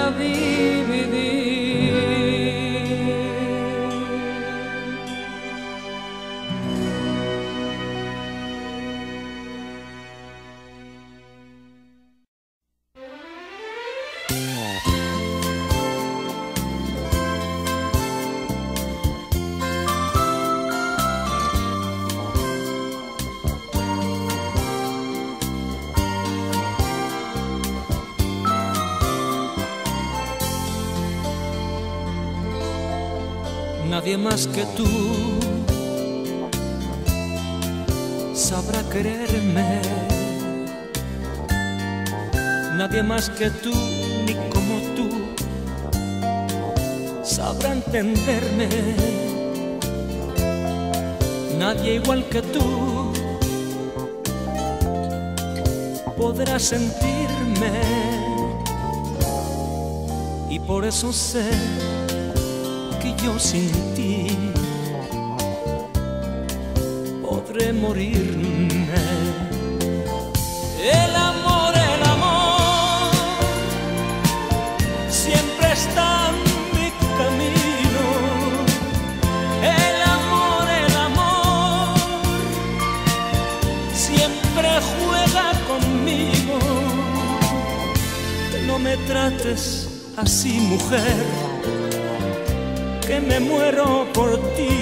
Speaker 17: a dividir.
Speaker 18: Nadie más que tú sabrá quererme, nadie más que tú ni como tú sabrá entenderme, nadie igual que tú podrá sentirme, y por eso sé que yo sin ti podré morirme. El amor siempre está en mi camino. El amor siempre juega conmigo. No me trates así, mujer, que me muero por ti.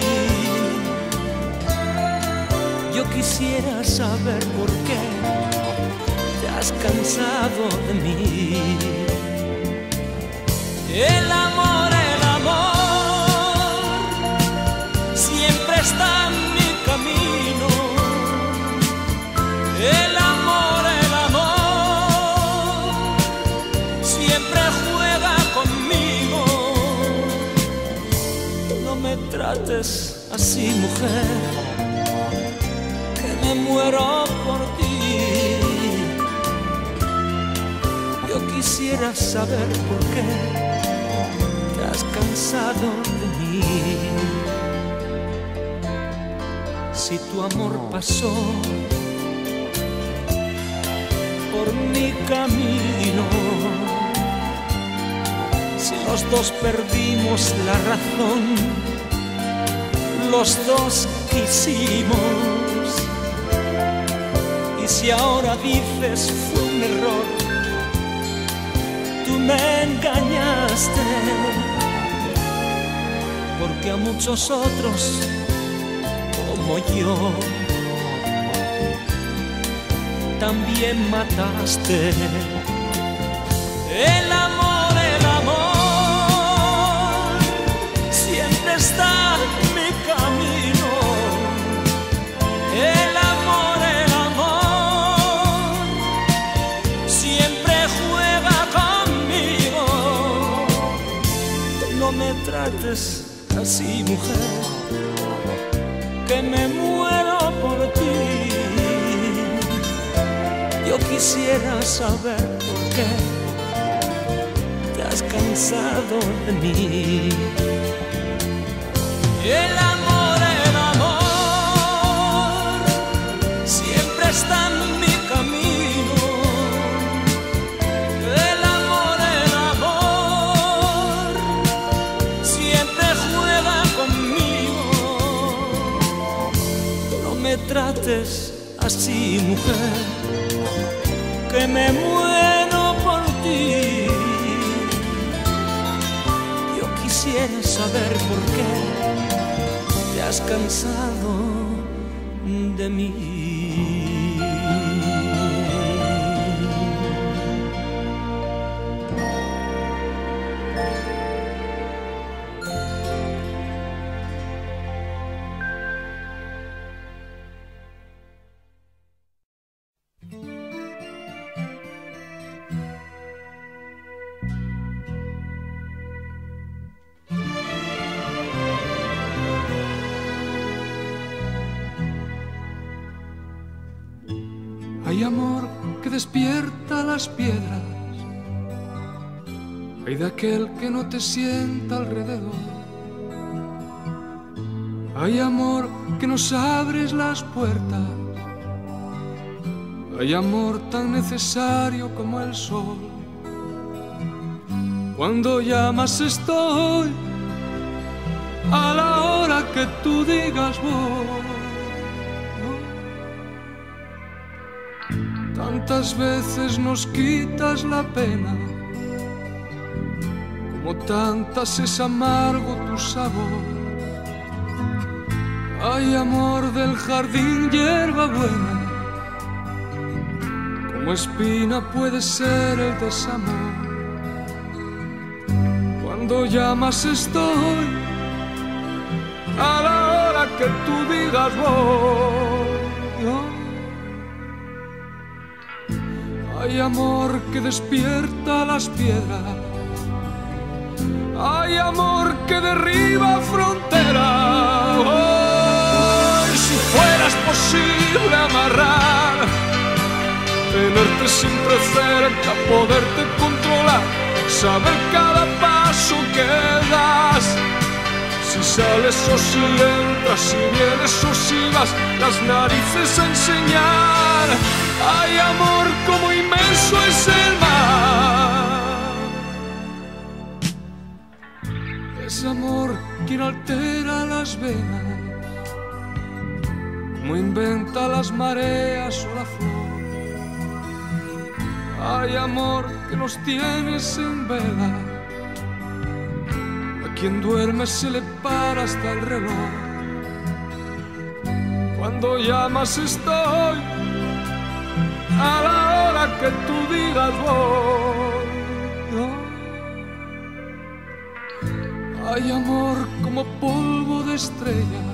Speaker 18: Yo quisiera saber por qué te has cansado de mí. El amor siempre está en mi camino. El amor siempre juega conmigo. No me trates así, mujer, que me muero por ti. Yo quisiera saber por qué te has cansado de mí. Si tu amor pasó por mi camino, si los dos perdimos la razón, los dos quisimos, y si ahora dices fue un error, tú me engañaste, porque a muchos otros como yo también mataste. El amor siempre está en mi camino. El amor siempre juega conmigo. No me trates así, mujer, que me muero por ti. Yo quisiera saber por qué te has cansado de mí. El amor siempre está en mi camino. El amor siempre juega conmigo. No me trates así, mujer, que me muero por ti. Yo quisiera saber por qué te has cansado de mí.
Speaker 10: Hay amor que despierta las piedras, hay de aquel que no te sienta alrededor. Hay amor que nos abres las puertas, hay amor tan necesario como el sol. Cuando llamas estoy, a la hora que tú digas voy. Tantas veces nos quitas la pena, como tantas es amargo tu sabor. Ay, amor del jardín, hierba buena, como espina puede ser el desamor. Cuando llamas estoy, a la hora que tú digas voy. Hay amor que despierta las piedras, hay amor que derriba fronteras. Oh, si fueras posible amarrar, tenerte siempre cerca, poderte controlar, saber cada paso que das. Si sales o si entras, si vienes o si vas, las narices a enseñar. Hay amor como inmenso es el mar. Es amor quien altera las venas, como inventa las mareas o la flor. Hay amor que nos tienes en vela, quien duerme se le para hasta el reloj. Cuando llamas estoy, a la hora que tú digas voy. Hay amor como polvo de estrella,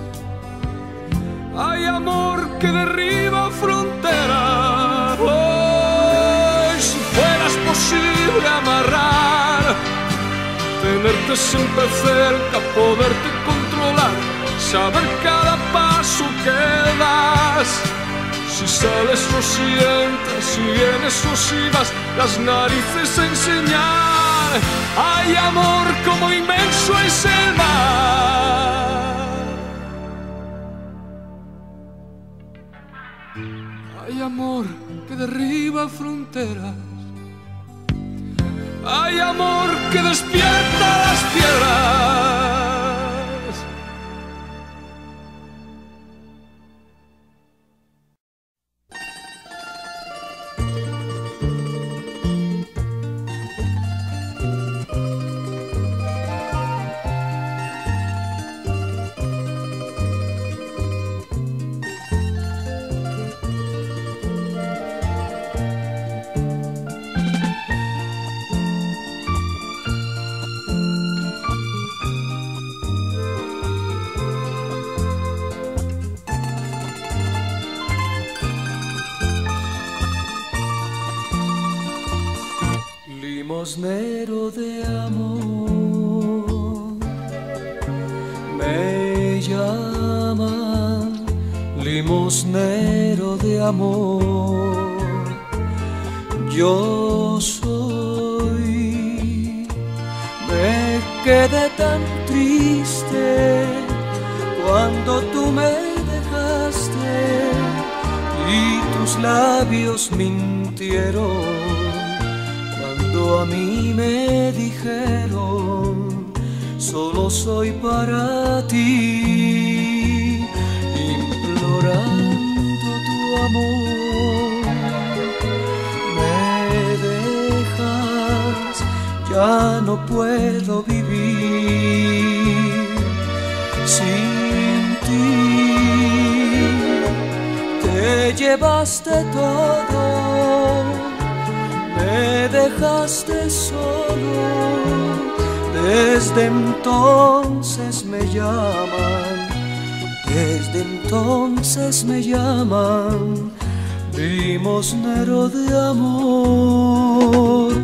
Speaker 10: hay amor que derriba fronteras. Oh, si fueras posible amarrar, tenerte siempre cerca, poderte controlar, saber cada paso que das. Si sales o si entras, si vienes o si vas, las narices a enseñar. Hay amor como inmenso es el mar. Hay amor que derriba fronteras, hay amor que despierta las piedras.
Speaker 18: Limosnero de amor, me llaman limosnero de amor. Yo soy, me quedé tan triste cuando tú me dejaste y tus labios mintieron. A mí me dijeron, solo soy para ti, implorando tu amor. Me dejas, ya no puedo vivir sin ti. Te llevaste todo, me dejaste solo, desde entonces me llaman, desde entonces me llaman limosnero de amor.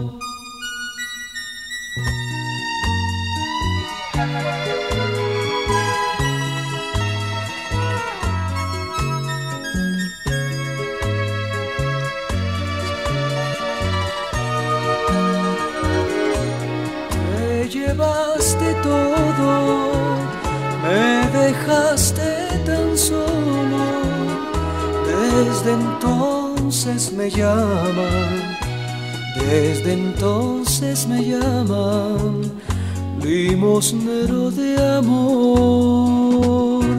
Speaker 18: Llevaste todo, me dejaste tan solo, desde entonces me llaman, Desde entonces me llaman limosnero de amor.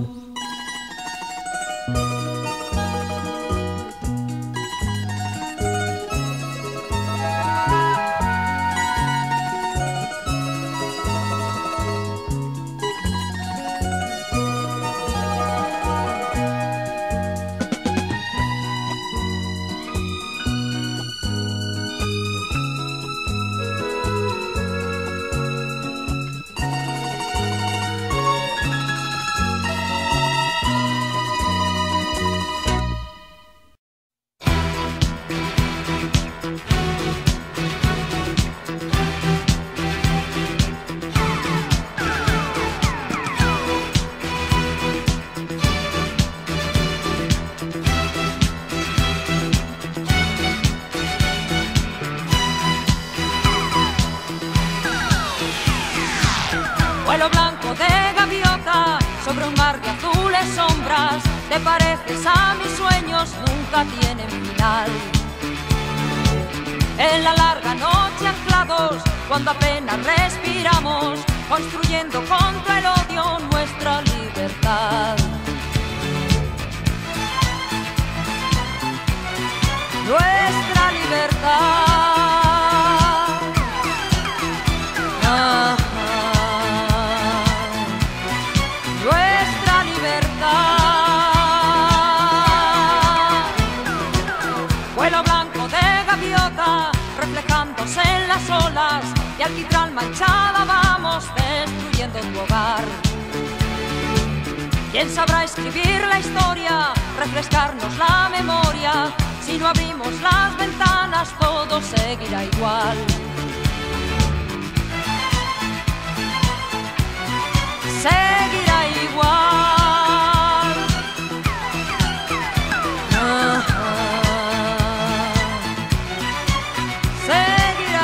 Speaker 17: Vuelo blanco de gaviota sobre un mar de azules sombras, te pareces a mis sueños, nunca tienen final. En la larga noche anclados, cuando apenas respiramos, construyendo contra el odio nuestra libertad. Nuestra libertad. Nuestra libertad. Vuelo blanco de gaviota, reflejándose en las olas, y alquitrán manchada vamos destruyendo tu hogar. ¿Quién sabrá escribir la historia, refrescarnos la memoria? Si no abrimos las ventanas todo seguirá igual. Seguirá igual. Seguirá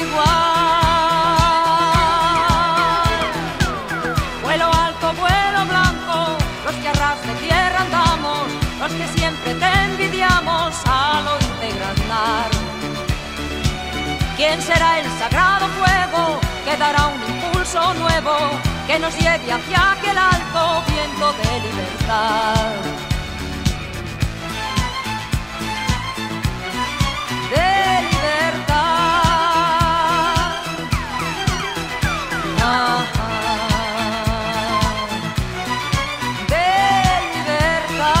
Speaker 17: igual. Vuelo alto, vuelo blanco, los que a ras de tierra andamos, los que siempre te envidiamos al oírte granar. ¿Quién será el sagrado fuego que dará un impulso nuevo, que nos lleve hacia aquel alto viento de libertad? De libertad. De libertad.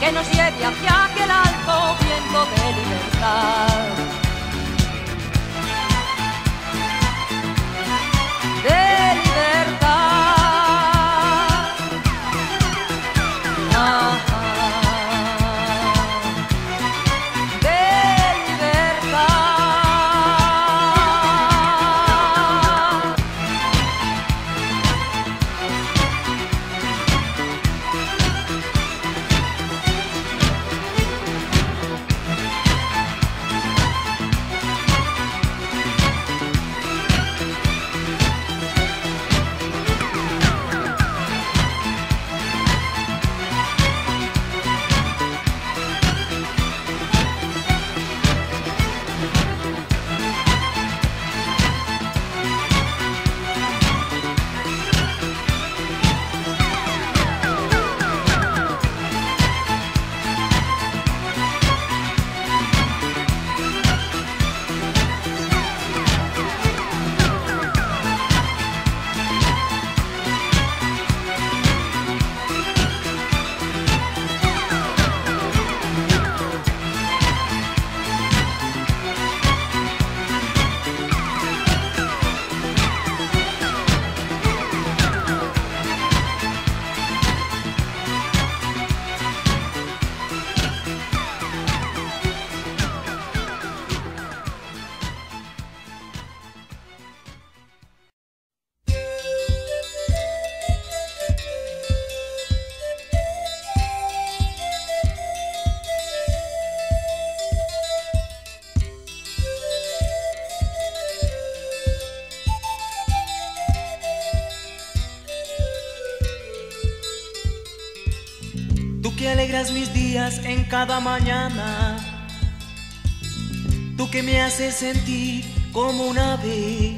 Speaker 17: que nos lleve hacia aquel alto viento de libertad. De libertad.
Speaker 8: Que alegras mis días en cada mañana, tú que me haces sentir como un ave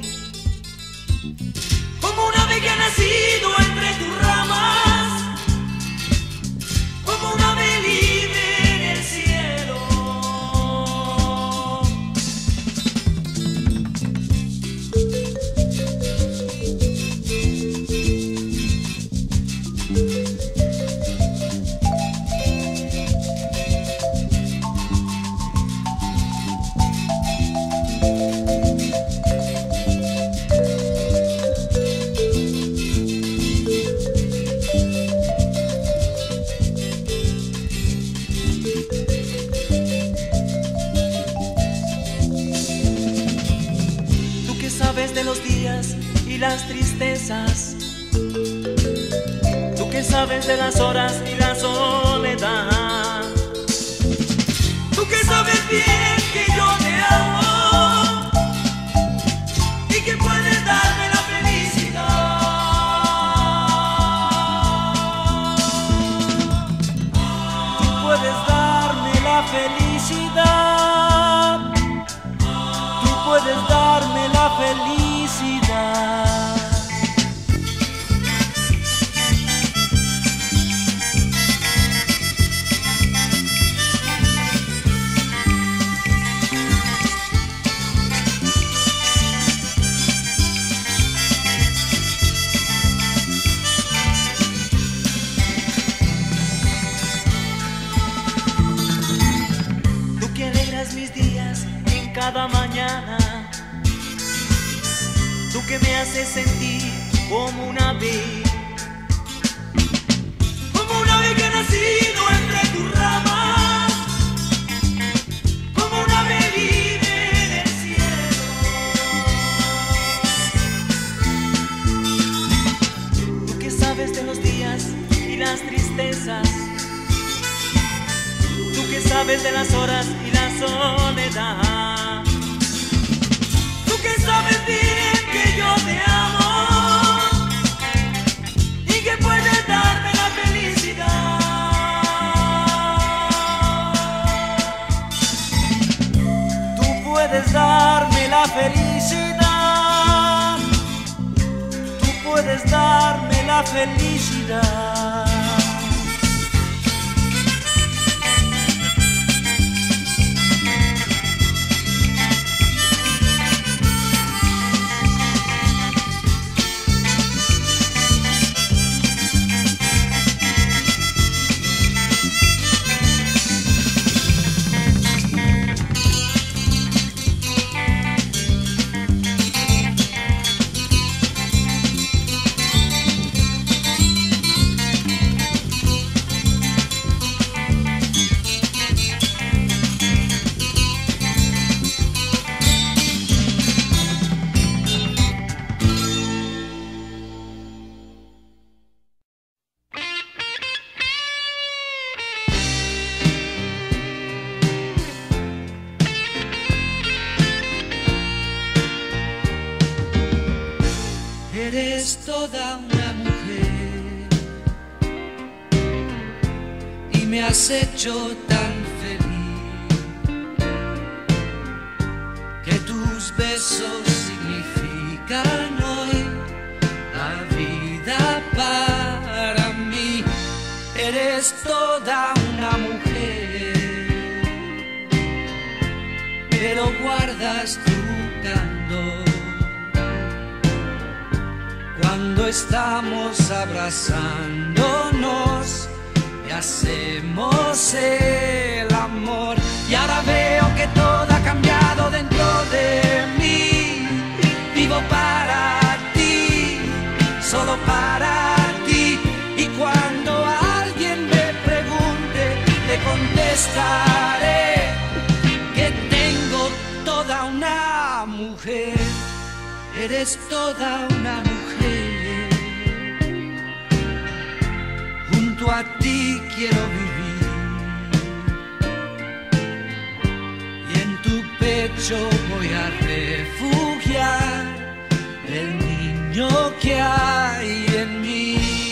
Speaker 8: que ha nacido entre tus ramas, como un ave libre en el cielo. De los días y las tristezas, tú que sabes de las horas y la soledad, tú que sabes bien que yo te amo y que puedes darme la felicidad. Tú puedes darme la felicidad, tú puedes darme la felicidad. Tú que alegras mis días en cada mañana, tú que me haces sentir como un ave que ha nacido entre tus ramas, como un ave libre en el cielo. Tú que sabes de los días y las tristezas, tú que sabes de las horas y la soledad, tú que sabes bien que yo te amo y que puedes darme la felicidad. Tú puedes darme la felicidad, tú puedes darme la felicidad. Eres toda una mujer y me has hecho tan feliz que tus besos significan hoy la vida para mí. Eres toda una mujer, pero guardas tu candor cuando estamos abrazándonos y hacemos el amor. Y ahora veo que todo ha cambiado dentro de mí. Vivo para ti, solo para ti. Y cuando alguien me pregunte, le contestaré que tengo toda una mujer. Eres toda una mujer. Junto a ti quiero vivir y en tu pecho voy a refugiar el niño que hay en mí.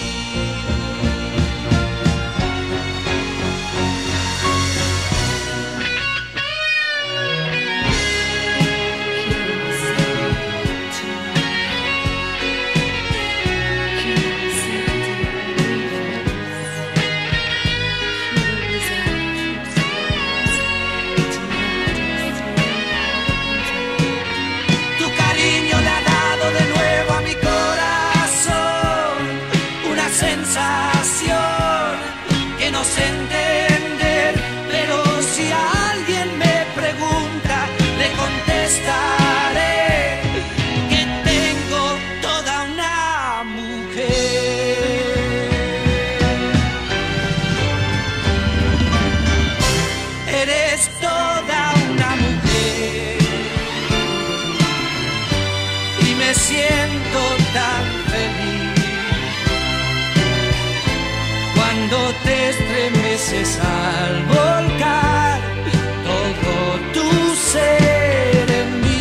Speaker 8: Que no sé entender, pero si alguien me pregunta, le contestaré que tengo toda una mujer. Eres toda una mujer y me siento tan feliz cuando te estremeces al volcar todo tu ser en mí.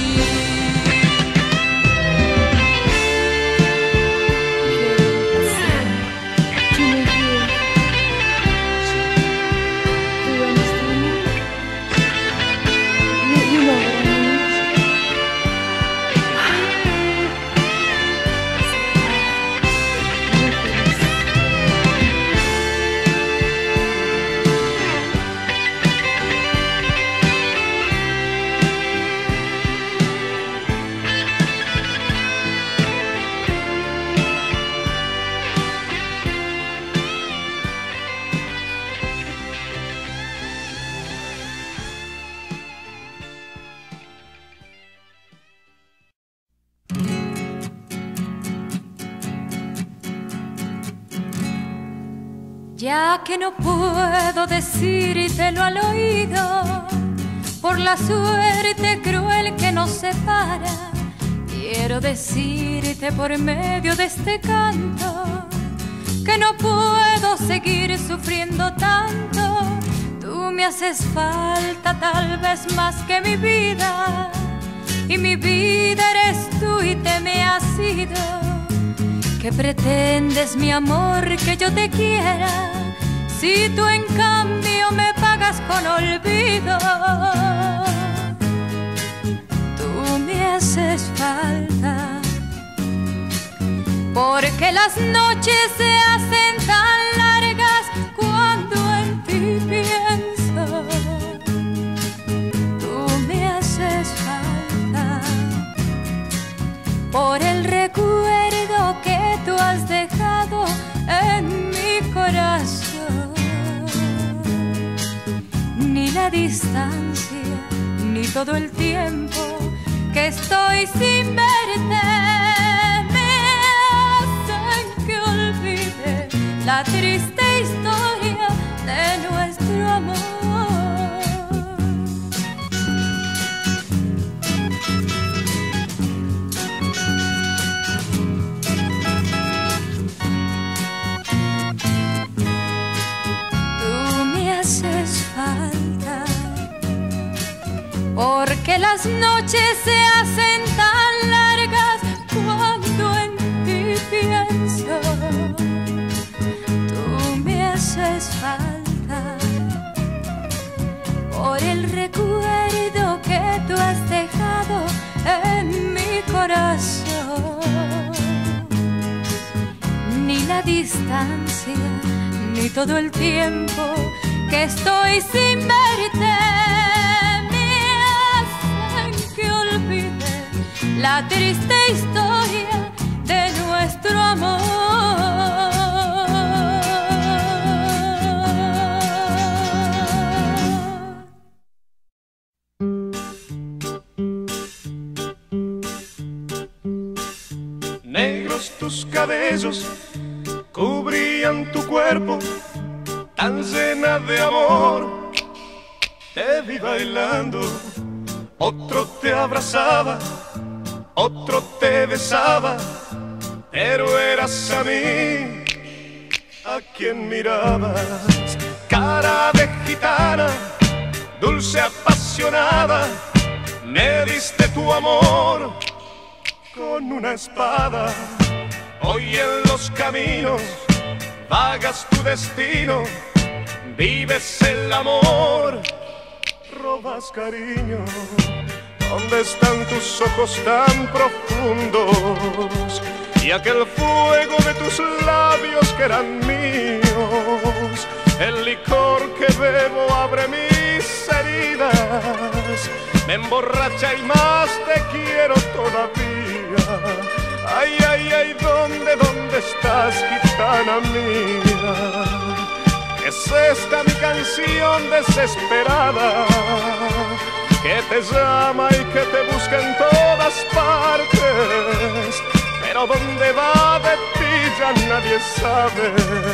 Speaker 17: Ya que no puedo decírtelo al oído, por la suerte cruel que nos separa, quiero decirte por medio de este canto que no puedo seguir sufriendo tanto. Tú me haces falta tal vez más que mi vida, y mi vida eres tú y te me has ido. ¿Qué pretendes, mi amor, que yo te quiera, si tú en cambio me pagas con olvido? Tú me haces falta, porque las noches se hacen tan largas cuando en ti pienso. Tú me haces falta, por el recuerdo que tú has dejado en mi corazón. Ni la distancia, ni todo el tiempo que estoy sin verte me hacen que olvide la triste historia de nuestro amor. Porque las noches se hacen tan largas cuando en ti distancia, ni todo el tiempo que estoy sin verte me hacen que olvide la triste historia de nuestro amor.
Speaker 11: Negros tus cabellos cubrían tu cuerpo, tan llena de amor. Te vi bailando, otro te abrazaba, otro te besaba, pero eras a mí a quien mirabas. Cara de gitana, dulce apasionada, me diste tu amor con una espada. Hoy en los caminos vagas tu destino, vives el amor, robas cariño. ¿Dónde están tus ojos tan profundos y aquel fuego de tus labios que eran míos? El licor que bebo abre mis heridas, me emborracha y más te quiero todavía. Ay, ay, ay, ¿dónde estás, gitana mía? Es esta mi canción desesperada, que te llama y que te busca en todas partes, pero dónde va de ti ya nadie sabe.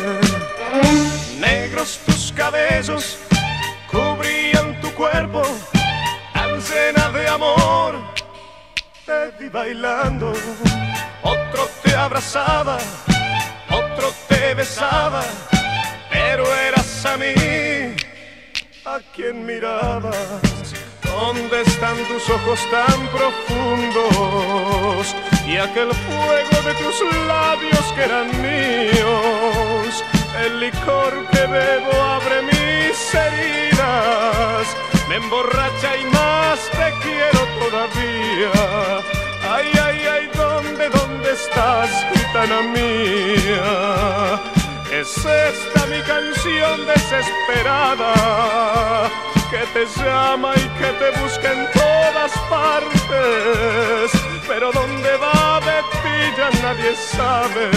Speaker 11: Negros tus cabellos cubrían tu cuerpo, tan llena de amor. Te vi bailando, otro te abrazaba, otro te besaba, pero eras a mí a quien mirabas. ¿Dónde están tus ojos tan profundos y aquel fuego de tus labios que eran míos? El licor que bebo abre mis heridas, me emborracha y más te quiero todavía. Ay, ay, ay, ¿dónde estás, gitana mía? Es esta mi canción desesperada, que te llama y que te busca en todas partes, pero dónde va de ti ya nadie sabe.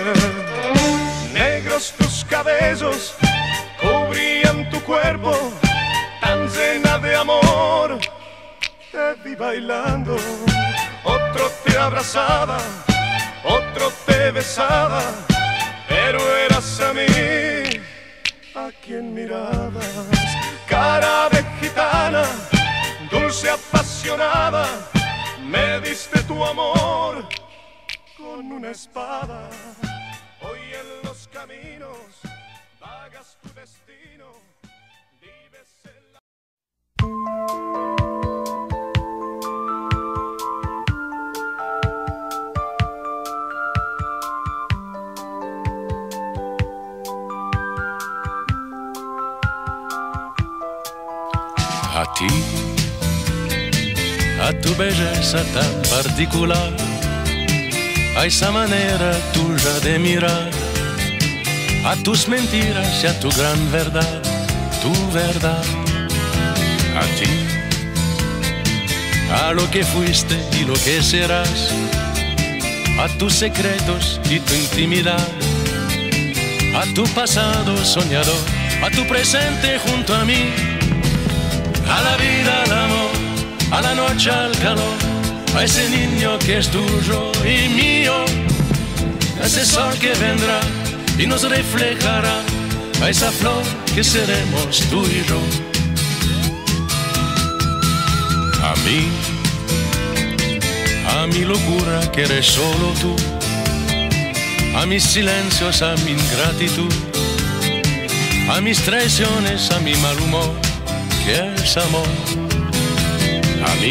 Speaker 11: Negros tus cabellos cubrían tu cuerpo, tan llena de amor. Te vi bailando, otro te abrazaba, otro te besaba, pero eras a mí a quien mirabas. Cara de gitana, dulce apasionada, me diste tu amor con una espada. Hoy en los caminos vagas tu destino, vives en la...
Speaker 6: A ti, a tu belleza tan particular, a esa manera tuya de mirar, a tus mentiras y a tu gran verdad, tu verdad. A ti, a lo que fuiste y lo que serás, a tus secretos y tu intimidad, a tu pasado soñador, a tu presente junto a mí. A la vida, al amor, a la noche, al calor, a ese niño que es tuyo y mío, a ese sol que vendrá y nos reflejará, a esa flor que seremos tú y yo. A mi locura que eres solo tú, a mis silencios, a mi ingratitud, a mis traiciones, a mi mal humor, que es amor. A mí,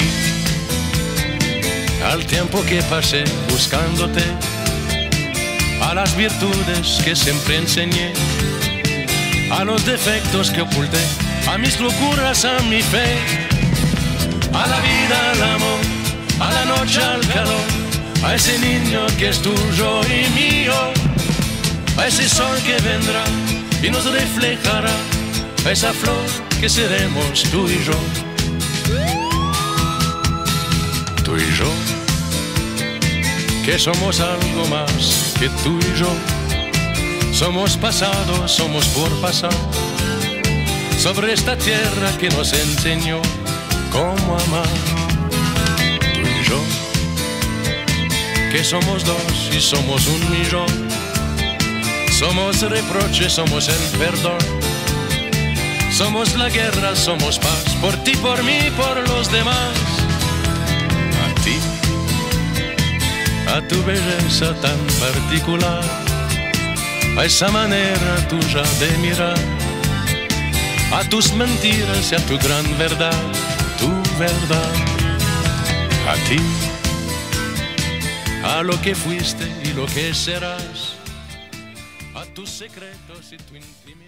Speaker 6: al tiempo que pasé buscándote, a las virtudes que siempre enseñé, a los defectos que oculté, a mis locuras, a mi fe, a la vida, al amor, a la noche, al calor, a ese niño que es tuyo y mío,
Speaker 9: a ese sol que vendrá y nos reflejará, a esa flor que seremos tú y yo. Tú y yo, que somos algo más que tú y yo. Somos pasado, somos por pasar, sobre esta tierra que nos enseñó cómo amar. Tú y yo, que somos dos y somos un millón. Somos reproche, somos el perdón. Somos la guerra, somos paz, por ti, por mí, por los demás. A ti, a tu belleza tan particular, a esa manera tuya de mirar, a tus mentiras y a tu gran verdad, tu verdad. A ti, a lo que fuiste y lo que serás, a tus secretos y tu intimidad.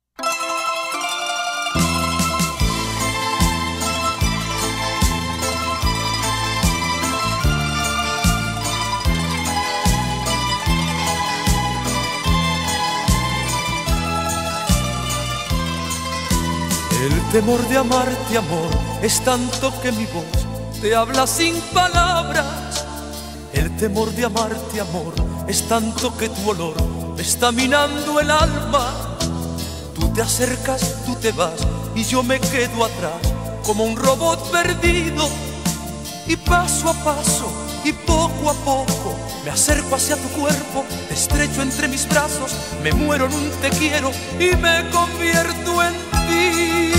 Speaker 18: El temor de amarte, amor, es tanto que mi voz te habla sin palabras. El temor de amarte, amor, es tanto que tu olor me está minando el alma. Tú te acercas, tú te vas y yo me quedo atrás como un robot perdido. Y paso a paso y poco a poco me acerco hacia tu cuerpo, te estrecho entre mis brazos, me muero en un te quiero y me convierto en ti.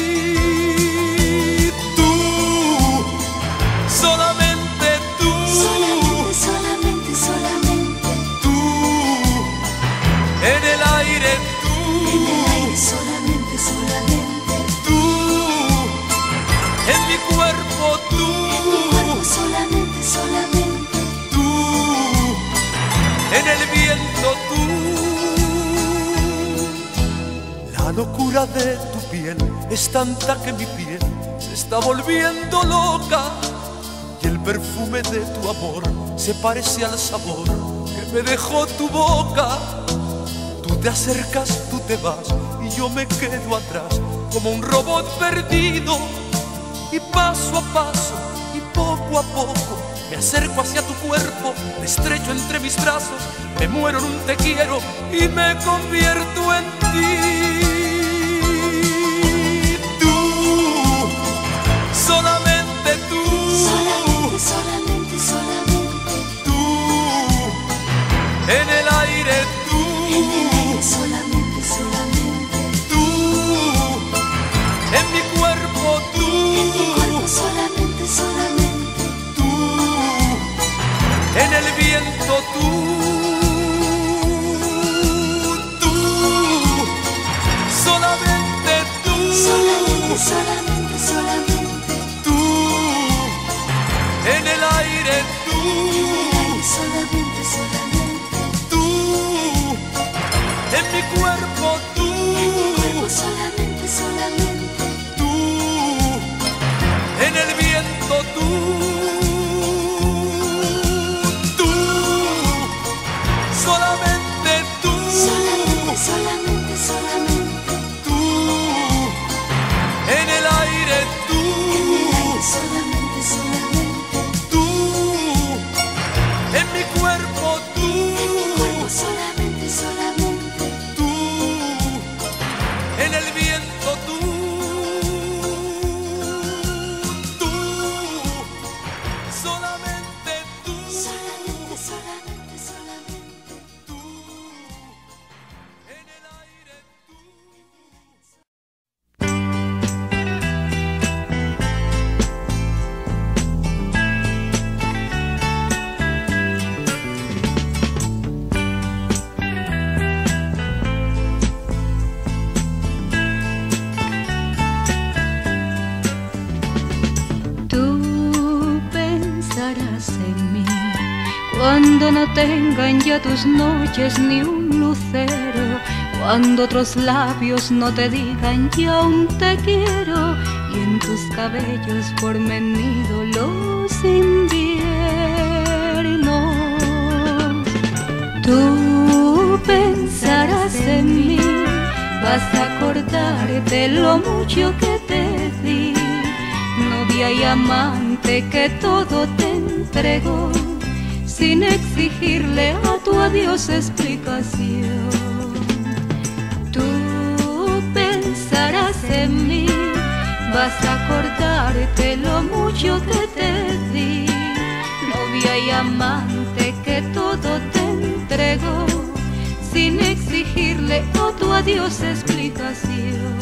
Speaker 18: Tú, solamente tú,
Speaker 3: solamente, solamente
Speaker 18: tú, en el aire tú,
Speaker 3: solamente, solamente
Speaker 18: tú, en mi cuerpo tú,
Speaker 3: solamente, solamente
Speaker 18: tú, en el viento tú. La locura de tu piel es tanta que mi piel se está volviendo loca, y el perfume de tu amor se parece al sabor que me dejó tu boca. Tú te acercas, tú te vas y yo me quedo atrás como un robot perdido. Y paso a paso y poco a poco me acerco hacia tu cuerpo, te estrecho entre mis brazos, me muero en un te quiero y me convierto en ti. Tú, solamente tú,
Speaker 3: solamente, solamente
Speaker 18: tú, en el aire tú,
Speaker 3: solamente, solamente
Speaker 18: tú, en mi cuerpo tú,
Speaker 3: solamente, solamente
Speaker 18: tú, en el viento tú, tú, solamente tú,
Speaker 3: solamente, solamente, solamente
Speaker 18: tú, en el aire tú,
Speaker 3: solamente, solamente
Speaker 18: tú, en mi cuerpo tú,
Speaker 3: solamente, solamente
Speaker 18: tú, en el viento tú, tú, solamente tú,
Speaker 3: solamente, solamente, solamente
Speaker 18: tú, en el aire tú,
Speaker 3: solamente, solamente
Speaker 18: tú, en mi cuerpo tú,
Speaker 3: solamente, solamente
Speaker 18: tú, en el viento tú, tú, solamente tú,
Speaker 3: solamente, solamente, solamente
Speaker 18: tú, en el aire tú.
Speaker 17: Tú pensarás en mí cuando no tengan ya tus noches ni un lucero, cuando otros labios no te digan ya aún te quiero, y en tus cabellos formen nido los inviernos. Tú pensarás vas a acordarte lo mucho que te di, novia y amante que todo te entregó, sin exigirle a tu adiós explicación. Tú pensarás en mí, vas a acordarte lo mucho que te di, novia y amante que todo te entregó, sin exigirle a tu adiós explicación.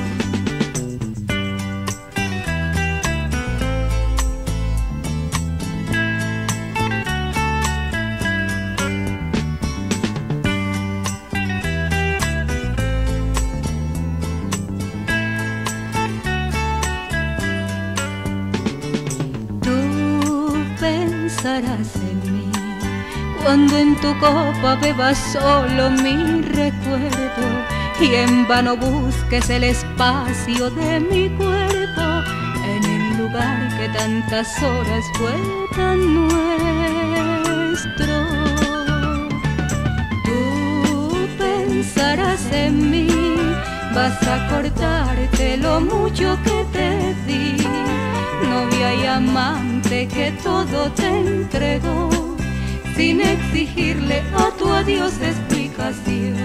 Speaker 17: Pensarás en mí cuando en tu copa bebas solo mi recuerdo y en vano busques el espacio de mi cuerpo en el lugar que tantas horas fue tan nuestro. Tú pensarás en mí, vas a acordarte lo mucho que te di, novia y amante que todo te entregó, sin exigirle a tu adiós explicación.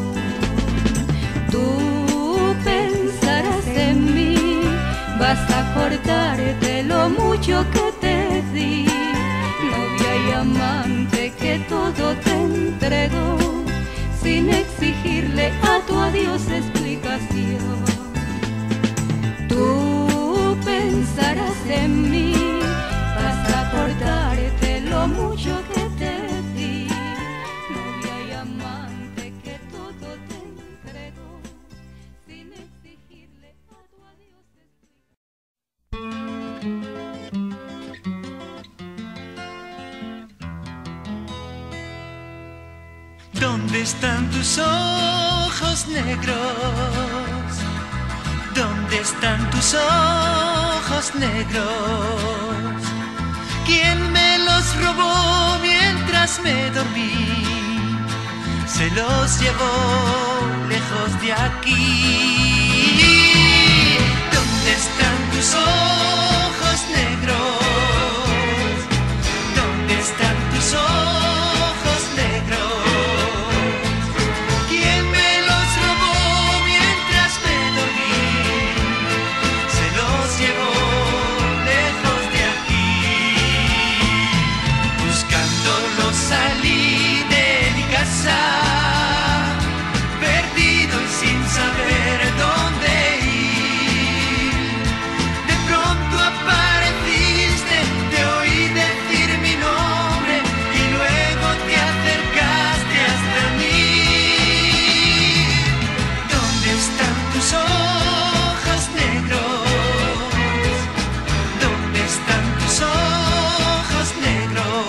Speaker 17: Tú pensarás en mí, vas a acordarte lo mucho que te di, novia y amante que todo te entregó, sin exigirle a tu adiós explicación. Tú pensarás en mí, vas a acordarte lo mucho que te di, novia y amante que todo te entregó, sin exigirle a tu adiós explicación.
Speaker 12: ¿Dónde están tus ojos negros? ¿Dónde están tus ojos negros? ¿Quién me los robó mientras me dormí? Se los llevó lejos de aquí. ¿Dónde están tus ojos negros? ¿Dónde están tus ojos negros? Perdido y sin saber dónde ir, de pronto apareciste, te oí decir mi nombre y luego te acercaste hasta mí. ¿Dónde están tus ojos negros? ¿Dónde están tus ojos negros?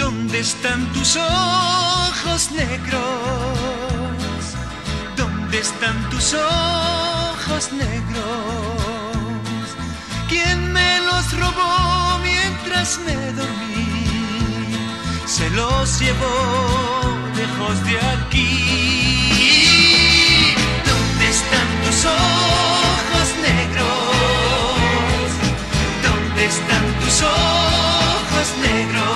Speaker 19: ¿Dónde están tus ojos negros? ¿Dónde están tus ojos negros? ¿Quién me los robó mientras me dormí? Se los llevó lejos de aquí. ¿Dónde están tus ojos negros? ¿Dónde están tus ojos negros?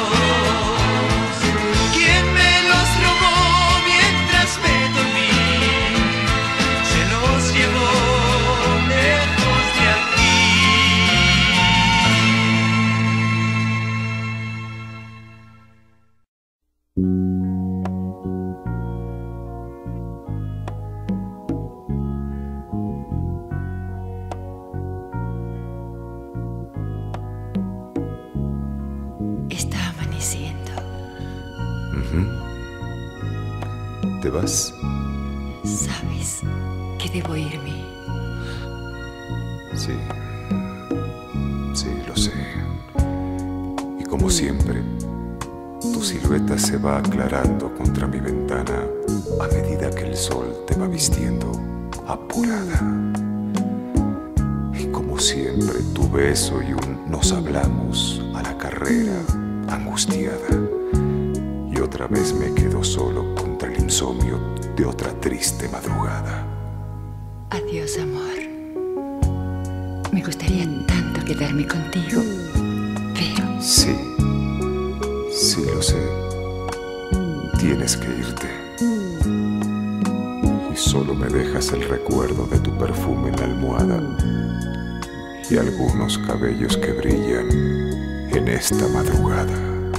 Speaker 19: ¿Quién me los robó mientras me dormí? Se los llevó lejos de aquí.
Speaker 20: Está amaneciendo.
Speaker 2: ¿Te vas?
Speaker 20: Sabes que debo irme.
Speaker 2: Sí. Sí, lo sé. Y como siempre, tu silueta se va aclarando contra mi ventana a medida que el sol te va vistiendo apurada. Y como siempre, tu beso y un nos hablamos a la carrera, angustiada. Y otra vez me quedo solo contra el insomnio de otra triste madrugada.
Speaker 20: Adiós, amor. Me gustaría tanto quedarme contigo, pero...
Speaker 2: Sí, sí lo sé. Tienes que irte. Y solo me dejas el recuerdo de tu perfume en la almohada y algunos cabellos que brillan en esta madrugada.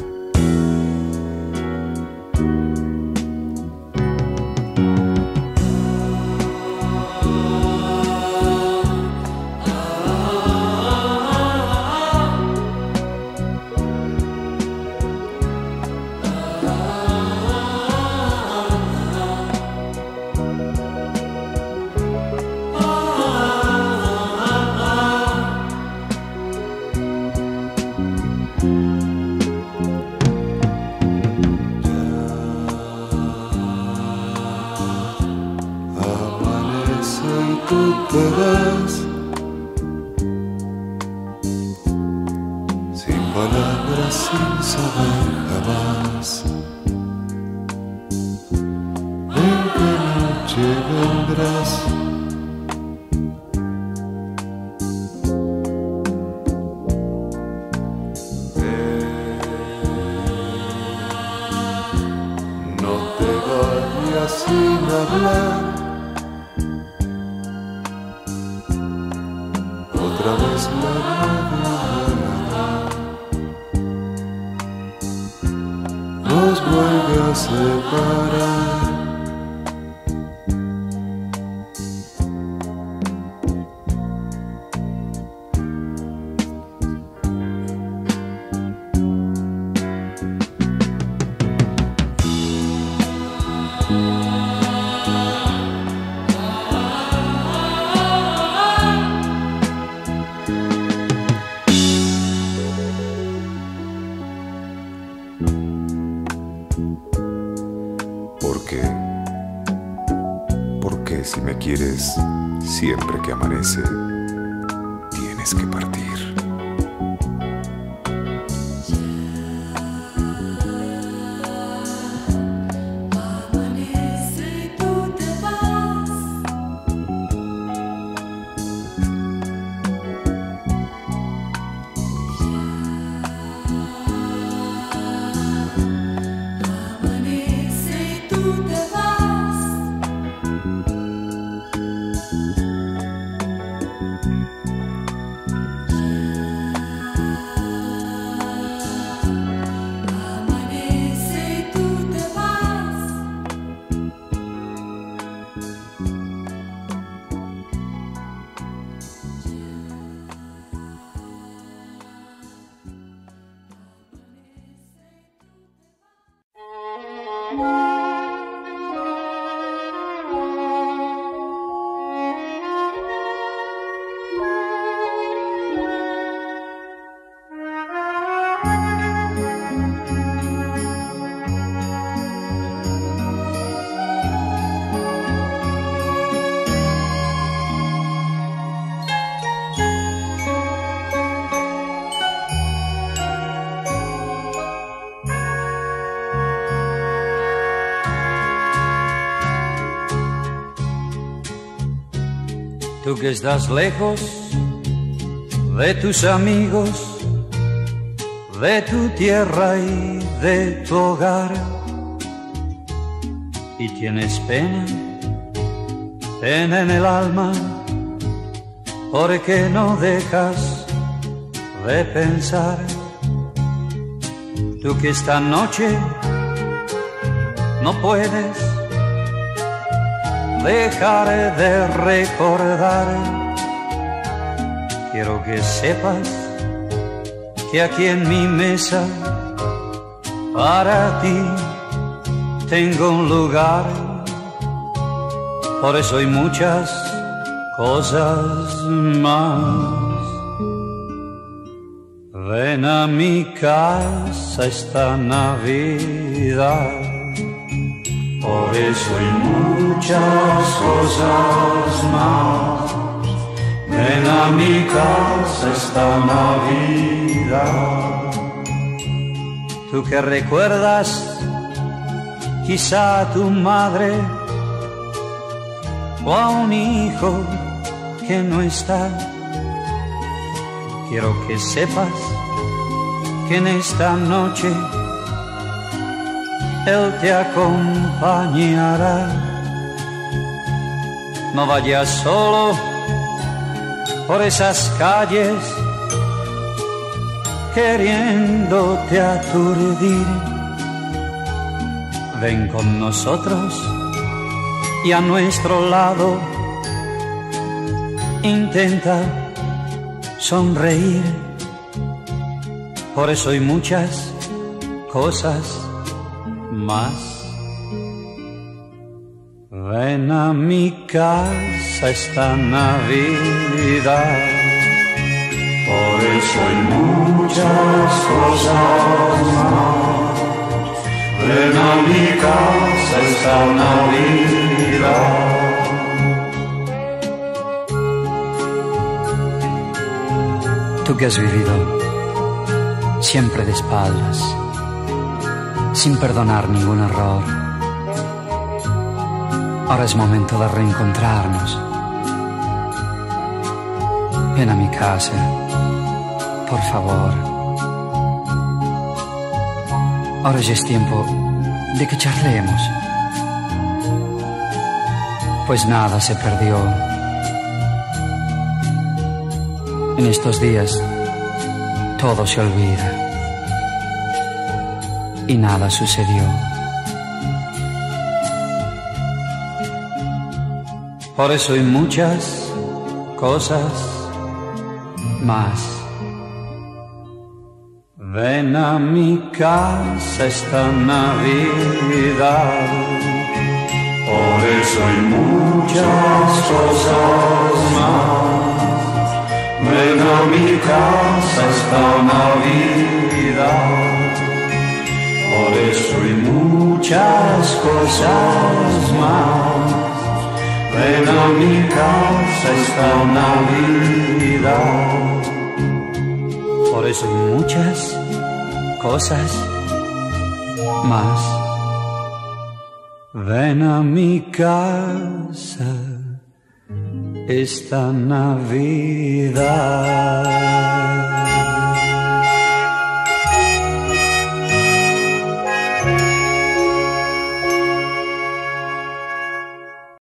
Speaker 2: Porque si me quieres, siempre que amanece, tienes que partir.
Speaker 1: Tú que estás lejos de tus amigos, de tu tierra y de tu hogar, y tienes pena en el alma, porque no dejas de pensar. Tú que esta noche no puedes dejar de recordar, quiero que sepas que aquí en mi mesa para ti tengo un lugar. Por eso hay muchas cosas más. Ven a mi casa esta Navidad. Por eso hay muchas cosas más. Ven a mi casa esta Navidad. Tú que recuerdas quizá a tu madre o a un hijo que no está, quiero que sepas que en esta noche Él te acompañará. No vayas solo por esas calles queriéndote aturdir. Ven con nosotros y a nuestro lado intenta sonreír. Por eso hay muchas cosas más. Ven a mi casa esta Navidad. Por eso hay muchas cosas más. Ven a mi casa esta Navidad. Tú que has vivido siempre de espaldas, sin perdonar ningún error, ahora es momento de reencontrarnos. Ven a mi casa, por favor. Ahora ya es tiempo de que charlemos, pues nada se perdió. En estos días todo se olvida y nada sucedió. Por eso hay muchas cosas más. Ven a mi casa esta Navidad. Por eso hay muchas cosas más. Ven a mi casa esta Navidad. Por eso hay muchas cosas más. Ven a mi casa esta Navidad. Por eso hay muchas cosas más. Ven a mi casa esta Navidad.